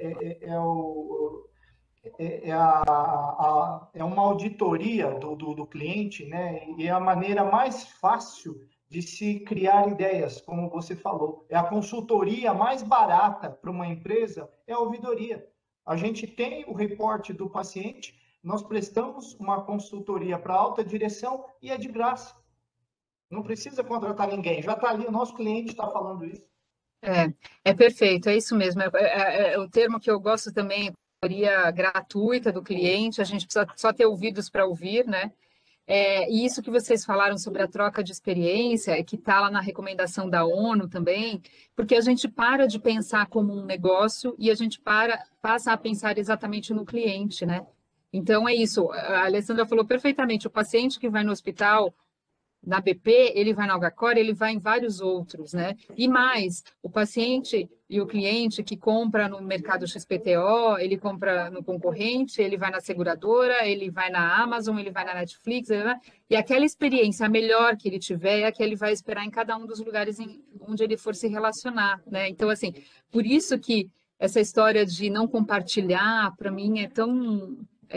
é uma auditoria do cliente, né? E é a maneira mais fácil de se criar ideias, como você falou. É a consultoria mais barata para uma empresa, é a ouvidoria. A gente tem o reporte do paciente, nós prestamos uma consultoria para a alta direção e é de graça. Não precisa contratar ninguém, já está ali, o nosso cliente está falando isso. É perfeito, é isso mesmo. É o termo que eu gosto também, é consultoria gratuita do cliente, a gente precisa só ter ouvidos para ouvir, né? E isso que vocês falaram sobre a troca de experiência, que está lá na recomendação da ONU também, porque a gente para de pensar como um negócio e a gente passa a pensar exatamente no cliente, né? Então é isso, a Alessandra falou perfeitamente, o paciente que vai no hospital, na BP, ele vai na Algacor, ele vai em vários outros, né? E mais, o paciente e o cliente que compra no mercado XPTO, ele compra no concorrente, ele vai na seguradora, ele vai na Amazon, ele vai na Netflix, e aquela experiência melhor que ele tiver é a que ele vai esperar em cada um dos lugares onde ele for se relacionar, né? Então, assim, por isso que essa história de não compartilhar, para mim, é tão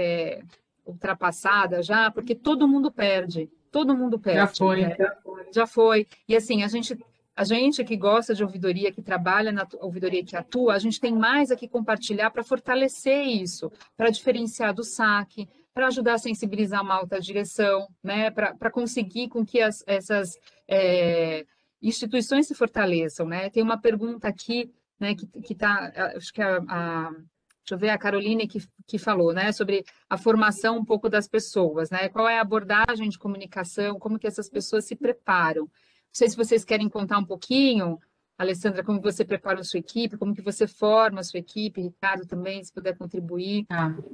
ultrapassada já, porque todo mundo perde. Todo mundo perde. Já foi. Né? Já foi. E assim, a gente que gosta de ouvidoria, que trabalha na ouvidoria, que atua, a gente tem mais aqui compartilhar para fortalecer isso, para diferenciar do saque, para ajudar a sensibilizar uma alta direção, né? Para conseguir com que essas instituições se fortaleçam, né? Tem uma pergunta aqui, né, que está, acho que deixa eu ver, a Caroline que falou, né, sobre a formação um pouco das pessoas, né? Qual é a abordagem de comunicação, como que essas pessoas se preparam? Não sei se vocês querem contar um pouquinho, Alessandra, como você prepara a sua equipe, como que você forma a sua equipe, Ricardo também, se puder contribuir.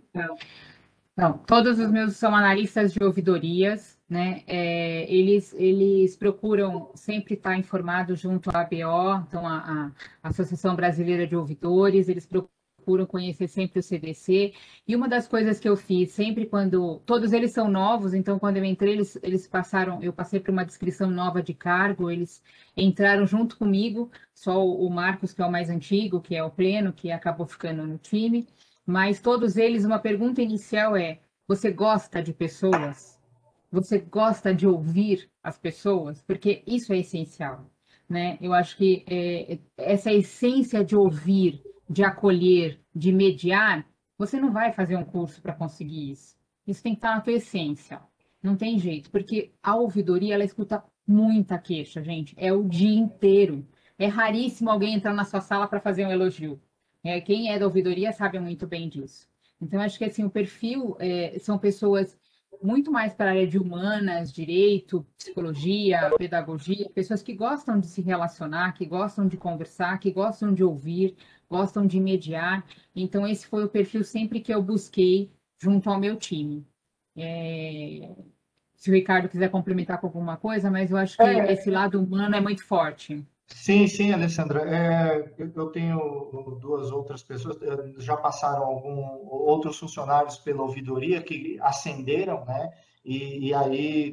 Então, todos os meus são analistas de ouvidorias, né? Eles procuram sempre estar informados junto à ABO, então a Associação Brasileira de Ouvidores, eles procuram procuram conhecer sempre o CDC. E uma das coisas que eu fiz sempre quando... Todos eles são novos, então quando eu entrei, eles passaram... Eu passei por uma descrição nova de cargo, eles entraram junto comigo, só o Marcos, que é o mais antigo, que é o pleno, que acabou ficando no time. Mas todos eles, uma pergunta inicial é: você gosta de pessoas? Você gosta de ouvir as pessoas? Porque isso é essencial, né? Eu acho que essa essência de ouvir, de acolher, de mediar, você não vai fazer um curso para conseguir isso. Isso tem que estar na tua essência. Não tem jeito, porque a ouvidoria, ela escuta muita queixa, gente. É o dia inteiro. É raríssimo alguém entrar na sua sala para fazer um elogio. Quem é da ouvidoria sabe muito bem disso. Então, acho que assim, o perfil são pessoas muito mais para a área de humanas, direito, psicologia, pedagogia, pessoas que gostam de se relacionar, que gostam de conversar, que gostam de ouvir, gostam de mediar. Então, esse foi o perfil sempre que eu busquei junto ao meu time. Se o Ricardo quiser complementar com alguma coisa, mas eu acho que esse lado humano é muito forte. Sim, sim, Alessandra. Eu tenho duas outras pessoas, já passaram outros funcionários pela ouvidoria que ascenderam, né? E aí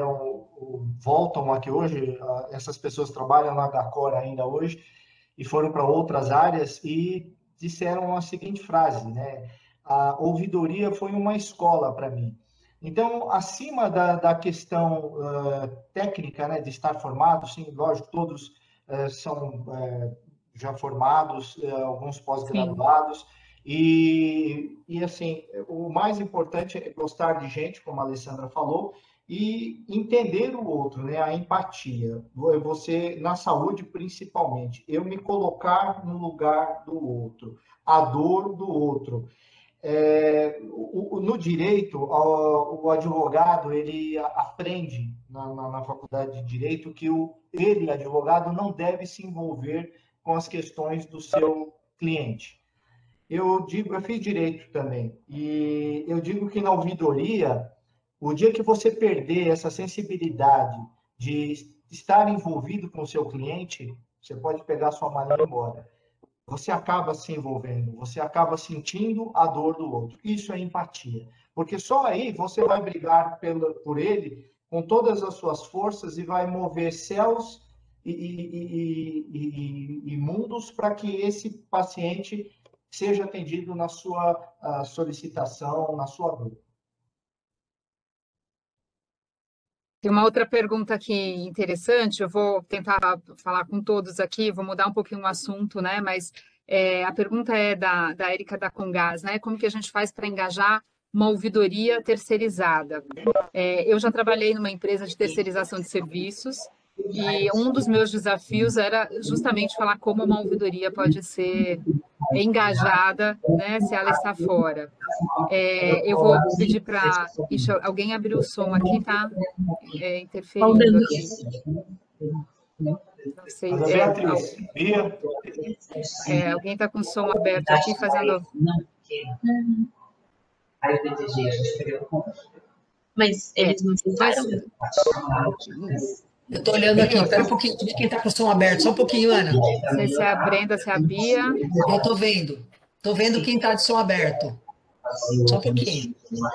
voltam aqui hoje, essas pessoas trabalham na Gacor ainda hoje, e foram para outras áreas e disseram a seguinte frase, né? A ouvidoria foi uma escola para mim. Então, acima da questão técnica, né, de estar formado, sim, lógico, todos são já formados, alguns pós-graduados, e assim, o mais importante é gostar de gente, como a Alessandra falou, e entender o outro, né? A empatia. Você, na saúde principalmente, eu me colocar no lugar do outro, a dor do outro. No direito, o advogado ele aprende na faculdade de direito que ele, advogado, não deve se envolver com as questões do seu cliente. Eu fiz direito também, e eu digo que na ouvidoria, o dia que você perder essa sensibilidade de estar envolvido com o seu cliente, você pode pegar sua mala e ir embora. Você acaba se envolvendo, você acaba sentindo a dor do outro. Isso é empatia. Porque só aí você vai brigar por ele com todas as suas forças e vai mover céus e mundos para que esse paciente seja atendido na sua solicitação, na sua dor. Tem uma outra pergunta aqui interessante, eu vou tentar falar com todos aqui, vou mudar um pouquinho o assunto, né? Mas a pergunta é da Érica da Congás, né? Como que a gente faz para engajar uma ouvidoria terceirizada? Eu já trabalhei numa empresa de terceirização de serviços e um dos meus desafios era justamente falar como uma ouvidoria pode ser engajada, né? Se ela está fora. Eu vou pedir para... Alguém abriu o som aqui, tá? Interferindo aqui. Não sei. Alguém está com o som aberto aqui, fazendo... Mas eles não fizeram? Eu estou olhando aqui, espera um pouquinho, quem está com o som aberto, só um pouquinho, Ana. Não sei se é a Brenda, se é a Bia. Eu estou vendo quem está de som aberto. Só um pouquinho.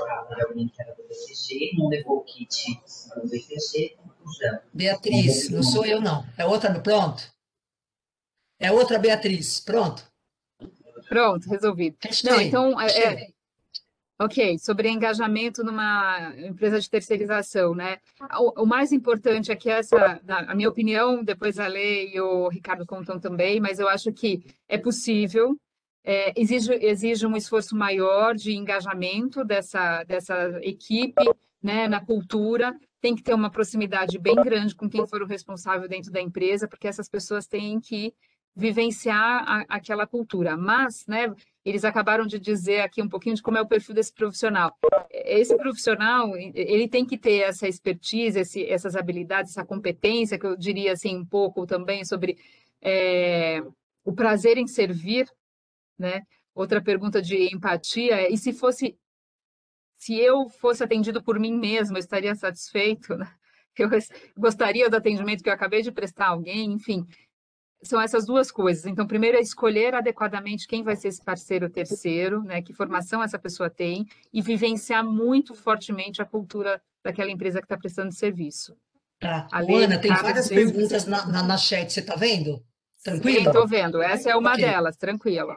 Beatriz, não sou eu, não. É outra, pronto. É outra Beatriz, pronto. Pronto, resolvido. Não, então, ok, sobre engajamento numa empresa de terceirização, né? O mais importante é que a minha opinião, depois a Lê e o Ricardo contam também, mas eu acho que é possível, exige um esforço maior de engajamento dessa equipe, né, na cultura, tem que ter uma proximidade bem grande com quem for o responsável dentro da empresa, porque essas pessoas têm que vivenciar aquela cultura. Mas, né, eles acabaram de dizer aqui um pouquinho de como é o perfil desse profissional. Esse profissional, ele tem que ter essa expertise, essas habilidades, essa competência, que eu diria assim um pouco também sobre o prazer em servir, né? Outra pergunta de empatia e se eu fosse atendido por mim mesma, eu estaria satisfeito, né? Eu gostaria do atendimento que eu acabei de prestar a alguém, enfim. são essas duas coisas. Então, primeiro é escolher adequadamente quem vai ser esse parceiro terceiro, né? Que formação essa pessoa tem, e vivenciar muito fortemente a cultura daquela empresa que está prestando serviço. Tá. Ale, Ô, Ana, tem Ricardo, várias vocês... perguntas na chat, você está vendo? Sim, Tranquilo? estou vendo. Essa é uma Ok. delas, tranquila.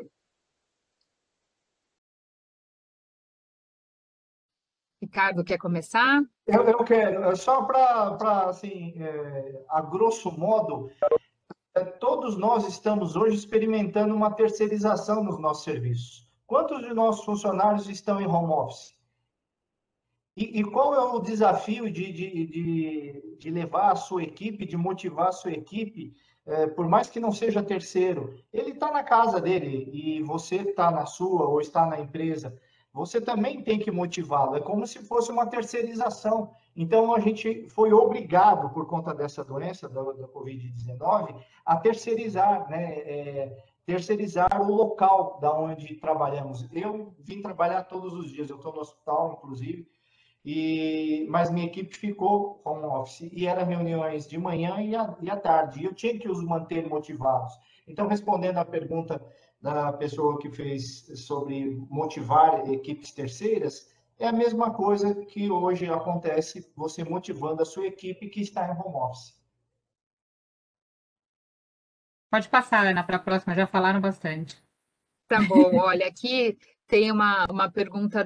Ricardo, quer começar? Eu quero, só para, assim, a grosso modo, todos nós estamos hoje experimentando uma terceirização nos nossos serviços. Quantos de nossos funcionários estão em home office? E qual é o desafio de levar a sua equipe, de motivar a sua equipe, por mais que não seja terceiro? Ele está na casa dele e você está na sua ou está na empresa. Você também tem que motivá-lo. É como se fosse uma terceirização. Então, a gente foi obrigado, por conta dessa doença, da Covid-19, a terceirizar, né? Terceirizar o local da onde trabalhamos. Eu vim trabalhar todos os dias. Eu estou no hospital, inclusive, mas minha equipe ficou home office e eram reuniões de manhã e à tarde. E eu tinha que os manter motivados. Então, respondendo à pergunta da pessoa que fez sobre motivar equipes terceiras, é a mesma coisa que hoje acontece, você motivando a sua equipe que está em home office. Pode passar, Ana, para a próxima, já falaram bastante. Tá bom, olha, aqui tem uma pergunta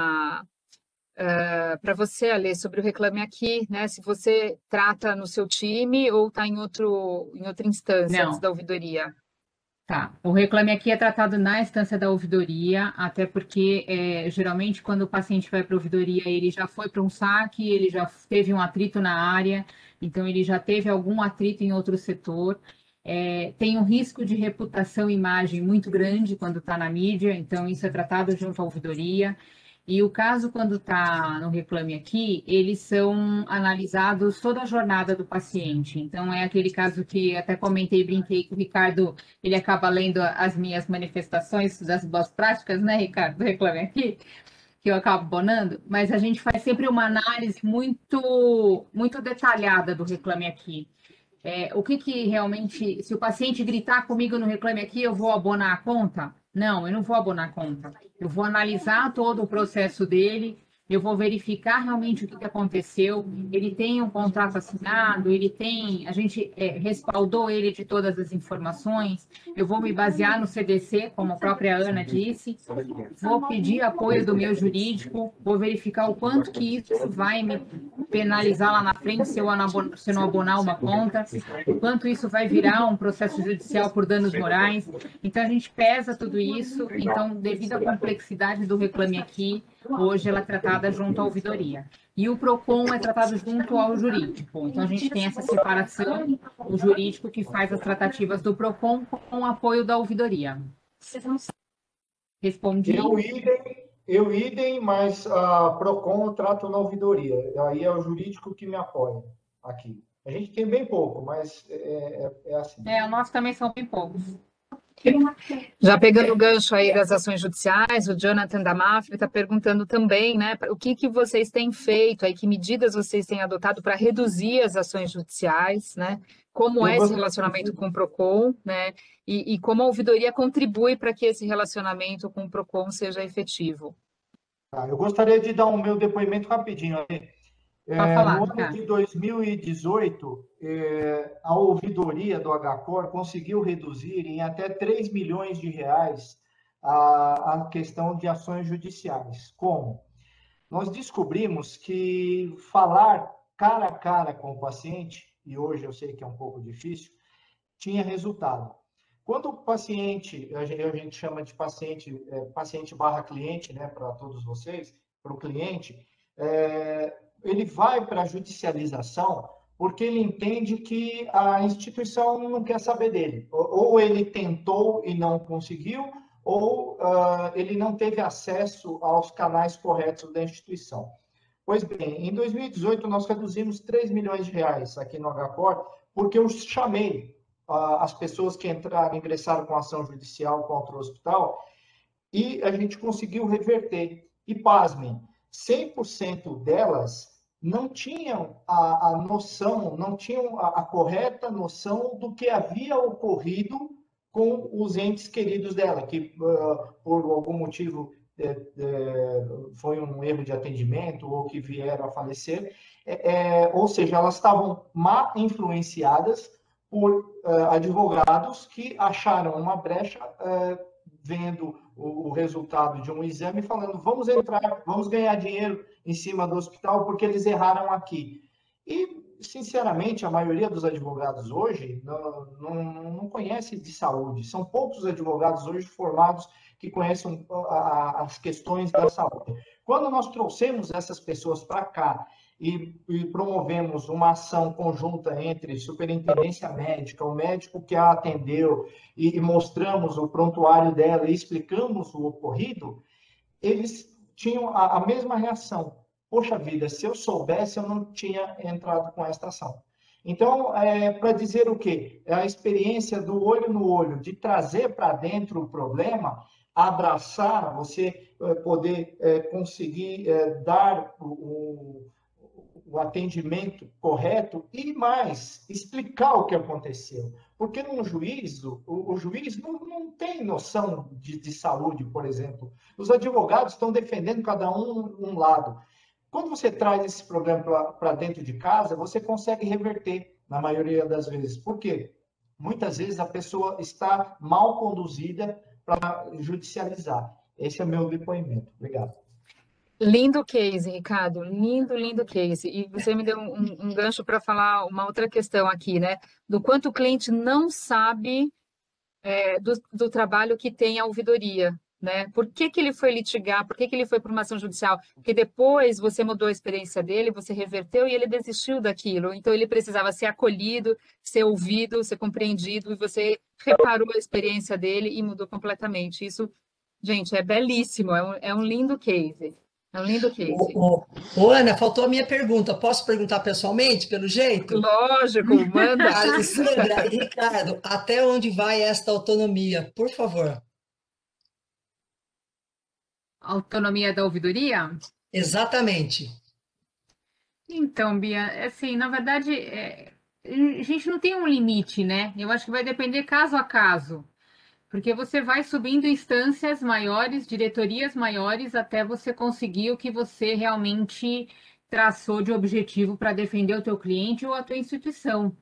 para você, Ale, sobre o Reclame Aqui, né? Se você trata no seu time ou está em outra instância antes Não, da ouvidoria. tá. O Reclame Aqui é tratado na instância da ouvidoria, até porque, geralmente, quando o paciente vai para a ouvidoria, ele já foi para um saque, ele já teve um atrito na área, então ele já teve algum atrito em outro setor. Tem um risco de reputação e imagem muito grande quando está na mídia, então isso é tratado junto à ouvidoria. E o caso, quando está no Reclame Aqui, eles são analisados toda a jornada do paciente. Então, é aquele caso que até comentei e brinquei que o Ricardo, ele acaba lendo as minhas manifestações das boas práticas, né, Ricardo, do Reclame Aqui, que eu acabo bonando, mas a gente faz sempre uma análise muito, muito detalhada do Reclame Aqui. O que realmente, se o paciente gritar comigo no Reclame Aqui, eu vou abonar a conta? Não, eu não vou abonar a conta. Eu vou analisar todo o processo dele, eu vou verificar realmente o que aconteceu. Ele tem um contrato assinado, a gente respaldou ele de todas as informações. Eu vou me basear no CDC, como a própria Ana disse. Vou pedir apoio do meu jurídico, vou verificar o quanto que isso vai me penalizar lá na frente se eu não abonar uma conta, o quanto isso vai virar um processo judicial por danos morais. Então, a gente pesa tudo isso. Então, devido à complexidade do Reclame Aqui, hoje ela é tratada junto à ouvidoria. E o PROCON é tratado junto ao jurídico. Então, a gente tem essa separação, o jurídico que faz as tratativas do PROCON com o apoio da ouvidoria. Respondi. Eu idem, mas a PROCON eu trato na ouvidoria. Aí é o jurídico que me apoia aqui. A gente tem bem pouco, mas é assim. O nosso também são bem poucos. Já pegando o gancho aí das ações judiciais, o Jonathan da Mafra está perguntando também, né, o que vocês têm feito aí, que medidas vocês têm adotado para reduzir as ações judiciais, né? Como é esse relacionamento com o PROCON, né? E como a ouvidoria contribui para que esse relacionamento com o PROCON seja efetivo. Eu gostaria de dar o meu depoimento rapidinho. No ano de 2018, a ouvidoria do HCOR conseguiu reduzir em até 3 milhões de reais a questão de ações judiciais. Como? Nós descobrimos que falar cara a cara com o paciente, e hoje eu sei que é um pouco difícil, tinha resultado. Quando o paciente, a gente chama de paciente barra cliente, né, para todos vocês, para o cliente, ele vai para a judicialização porque ele entende que a instituição não quer saber dele. Ou ele tentou e não conseguiu, ou ele não teve acesso aos canais corretos da instituição. Pois bem, em 2018 nós reduzimos 3 milhões de reais aqui no HCOR, porque eu chamei as pessoas que ingressaram com ação judicial contra o hospital e a gente conseguiu reverter. E pasmem, 100% delas não tinham a noção, não tinham a correta noção do que havia ocorrido com os entes queridos dela, que por algum motivo foi um erro de atendimento ou que vieram a falecer, ou seja, elas estavam mal influenciadas por advogados que acharam uma brecha vendo o resultado de um exame, falando, vamos entrar, vamos ganhar dinheiro em cima do hospital porque eles erraram aqui. E, sinceramente, a maioria dos advogados hoje não conhece de saúde. São poucos advogados hoje formados que conhecem as questões da saúde. Quando nós trouxemos essas pessoas para cá e promovemos uma ação conjunta entre superintendência médica, o médico que a atendeu, e mostramos o prontuário dela e explicamos o ocorrido, eles tinham a mesma reação. Poxa vida, se eu soubesse, eu não tinha entrado com esta ação. Então, para dizer o quê? É a experiência do olho no olho, de trazer para dentro o problema, abraçar, você poder conseguir dar o atendimento correto e mais, explicar o que aconteceu. Porque no juízo, o juiz não tem noção de saúde, por exemplo. Os advogados estão defendendo cada um lado. Quando você traz esse problema para dentro de casa, você consegue reverter, na maioria das vezes. Por quê? Muitas vezes a pessoa está mal conduzida para judicializar. Esse é o meu depoimento. Obrigado. Lindo case, Ricardo. Lindo, lindo case. E você me deu um gancho para falar uma outra questão aqui, né? Do quanto o cliente não sabe do trabalho que tem a ouvidoria, né? Por que ele foi litigar? Por que ele foi para uma ação judicial? Porque depois você mudou a experiência dele, você reverteu e ele desistiu daquilo. Então ele precisava ser acolhido, ser ouvido, ser compreendido, e você reparou a experiência dele e mudou completamente. Isso, gente, é belíssimo, é um lindo case. É um lindo case. Ana, faltou a minha pergunta. Posso perguntar pessoalmente, pelo jeito? Lógico, manda. Alessandra e Ricardo, até onde vai esta autonomia? Por favor. Autonomia da ouvidoria? Exatamente. Então, Bia, assim, na verdade, a gente não tem um limite, né? Eu acho que vai depender caso a caso. Porque você vai subindo instâncias maiores, diretorias maiores, até você conseguir o que você realmente traçou de objetivo para defender o teu cliente ou a tua instituição.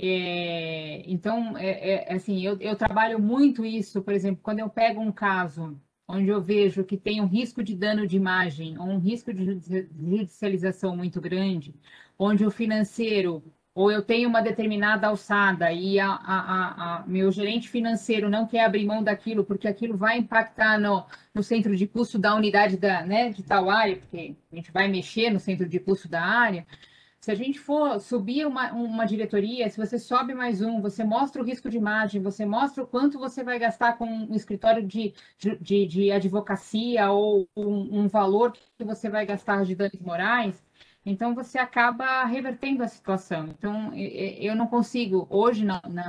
Então, assim, eu trabalho muito isso, por exemplo, quando eu pego um caso onde eu vejo que tem um risco de dano de imagem ou um risco de judicialização muito grande, onde o financeiro ou eu tenho uma determinada alçada e meu gerente financeiro não quer abrir mão daquilo, porque aquilo vai impactar no centro de custo da unidade de tal área, porque a gente vai mexer no centro de custo da área. Se a gente for subir uma diretoria, se você sobe mais você mostra o risco de imagem, você mostra o quanto você vai gastar com um escritório de advocacia ou um valor que você vai gastar de danos morais, então você acaba revertendo a situação. Então, eu não consigo, hoje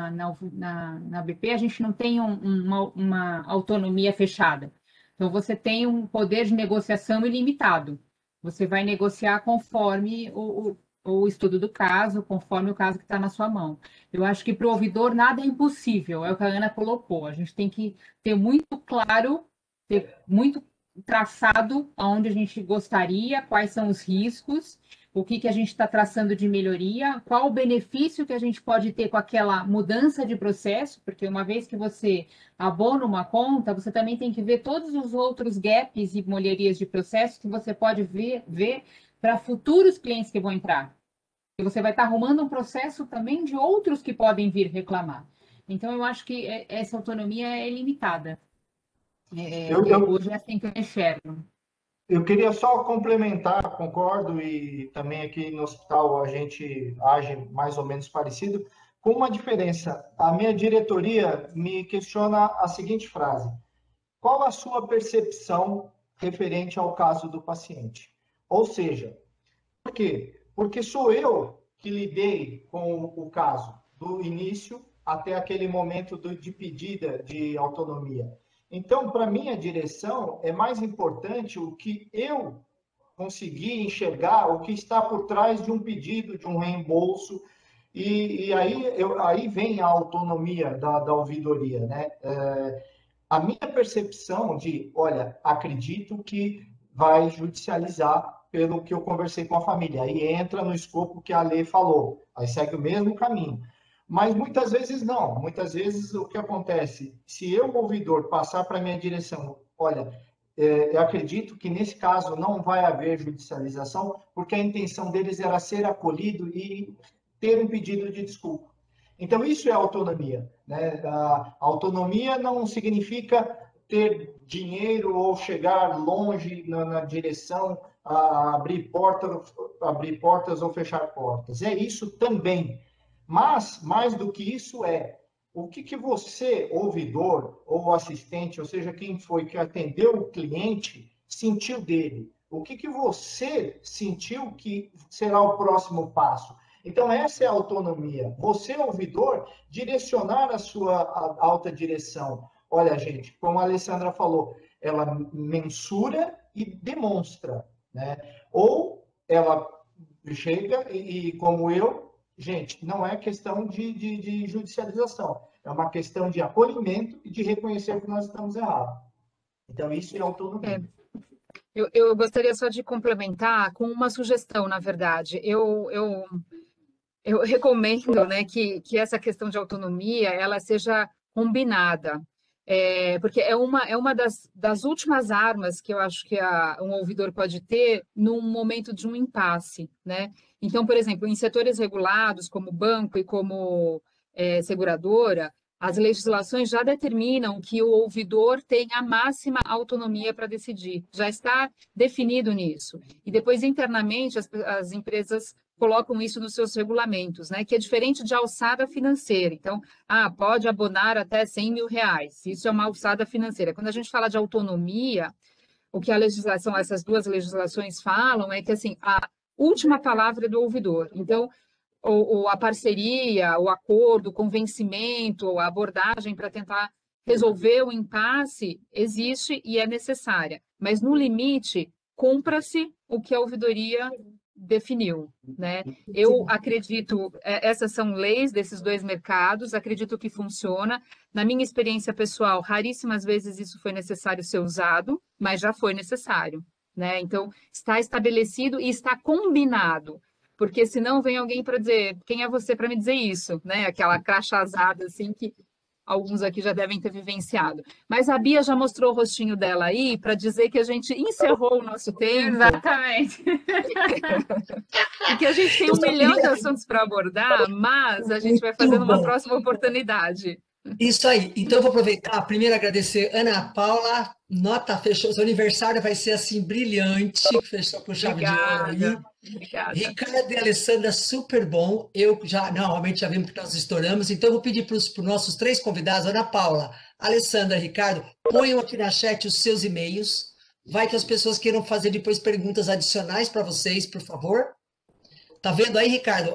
na BP, a gente não tem uma autonomia fechada. Então, você tem um poder de negociação ilimitado. Você vai negociar conforme o estudo do caso, conforme o caso que está na sua mão. Eu acho que para o ouvidor nada é impossível, é o que a Ana colocou. A gente tem que ter muito claro, ter muito traçado aonde a gente gostaria, quais são os riscos, o que a gente está traçando de melhoria, qual o benefício que a gente pode ter com aquela mudança de processo, porque uma vez que você abona uma conta, você também tem que ver todos os outros gaps e molherias de processo que você pode ver para futuros clientes que vão entrar. E você vai estar arrumando um processo também de outros que podem vir reclamar. Então, eu acho que essa autonomia é limitada. Hoje é assim que eu enxergo. Eu queria só complementar, concordo, e também aqui no hospital a gente age mais ou menos parecido, com uma diferença. A minha diretoria me questiona a seguinte frase: qual a sua percepção referente ao caso do paciente? Ou seja, por quê? Porque sou eu que lidei com o caso, do início até aquele momento de pedida de autonomia. Então, para mim, a direção é mais importante o que eu conseguir enxergar o que está por trás de um pedido, de um reembolso, e aí vem a autonomia da ouvidoria, né? A minha percepção de, olha, acredito que vai judicializar pelo que eu conversei com a família, aí entra no escopo que a lei falou, aí segue o mesmo caminho. Mas muitas vezes não, muitas vezes o que acontece, se eu, ouvidor, passar para a minha direção, olha, eu acredito que nesse caso não vai haver judicialização, porque a intenção deles era ser acolhido e ter um pedido de desculpa. Então, isso é autonomia, né? A autonomia não significa ter dinheiro ou chegar longe na direção a abrir portas ou fechar portas. É isso também. Mas, mais do que isso, o que você, ouvidor ou assistente, ou seja, quem foi que atendeu o cliente, sentiu dele? O que você sentiu que será o próximo passo? Então, essa é a autonomia. Você, ouvidor, direcionar a sua alta direção. Olha, gente, como a Alessandra falou, ela mensura e demonstra, né? Ou ela chega e como eu, gente, não é questão de judicialização, é uma questão de acolhimento e de reconhecer que nós estamos errados. Então, isso é autonomia. Eu gostaria só de complementar com uma sugestão, na verdade. Eu recomendo, né, que essa questão de autonomia ela seja combinada, porque é uma das últimas armas que eu acho que um ouvidor pode ter num momento de um impasse, né? Então, por exemplo, em setores regulados, como banco e como seguradora, as legislações já determinam que o ouvidor tem a máxima autonomia para decidir, já está definido nisso. E depois, internamente, as empresas colocam isso nos seus regulamentos, né? Que é diferente de alçada financeira. Então, pode abonar até R$100.000. Isso é uma alçada financeira. Quando a gente fala de autonomia, o que essas duas legislações falam é que, assim, a última palavra é do ouvidor. Então, a parceria, o acordo, o convencimento, a abordagem para tentar resolver o impasse existe e é necessária. Mas, no limite, cumpra-se o que a ouvidoria definiu, né? Eu acredito, essas são leis desses dois mercados, acredito que funciona. Na minha experiência pessoal, raríssimas vezes isso foi necessário ser usado, mas já foi necessário, né? Então, está estabelecido e está combinado, porque senão vem alguém para dizer, quem é você para me dizer isso, né? Aquela crachazada assim que alguns aqui já devem ter vivenciado. Mas a Bia já mostrou o rostinho dela aí para dizer que a gente encerrou o nosso tempo. Exatamente. E que a gente tem 1 milhão de assuntos para abordar, mas a gente vai fazer numa próxima oportunidade. Isso aí. Então, eu vou aproveitar, primeiro agradecer Ana Paula, nota fechou, seu aniversário vai ser assim, brilhante, fechou com chave de ouro aí. Obrigada. Ricardo e Alessandra, super bom. Eu realmente já vimos que nós estouramos, então eu vou pedir para os nossos 3 convidados, Ana Paula, Alessandra, Ricardo, ponham aqui na chat os seus e-mails. Vai que as pessoas queiram fazer depois perguntas adicionais para vocês, por favor. Tá vendo aí, Ricardo?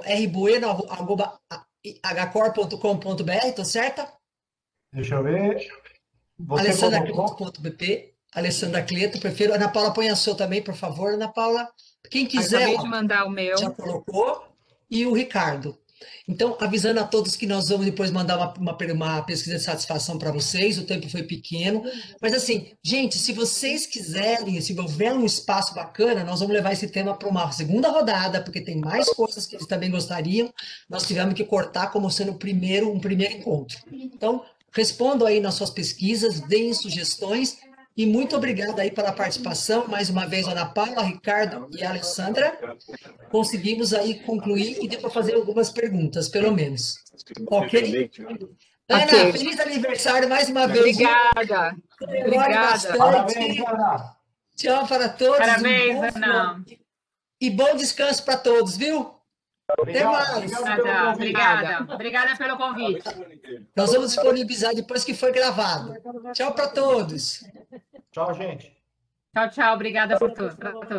rbueno@hcor.com.br, tô certa? Deixa eu ver. Alessandra.bp, Alessandra Cleto, prefiro. Ana Paula, põe a sua também, por favor, Ana Paula. Quem quiser, acabei de mandar o meu. já colocou. E o Ricardo. Então, avisando a todos que nós vamos depois mandar uma pesquisa de satisfação para vocês, o tempo foi pequeno. Mas assim, gente, se vocês quiserem, se houver um espaço bacana, nós vamos levar esse tema para uma segunda rodada, porque tem mais coisas que eles também gostariam. Nós tivemos que cortar como sendo um primeiro encontro. Então, respondam aí nas suas pesquisas, deem sugestões. E muito obrigado aí pela participação, mais uma vez, Ana Paula, Ricardo e Alessandra. Conseguimos aí concluir e deu para fazer algumas perguntas, pelo menos. Ok? Ana, feliz aniversário mais uma vez. Obrigada. Obrigada. Parabéns, Ana. Tchau para todos. Parabéns, Ana. E bom descanso para todos, viu? Até mais. Obrigada pelo convite. Nós vamos disponibilizar depois que foi gravado. Tchau para todos. Tchau, gente. Tchau. Obrigada por tudo.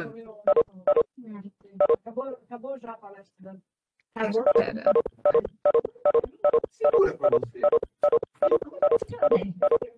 Acabou já a palestra. Segura para você.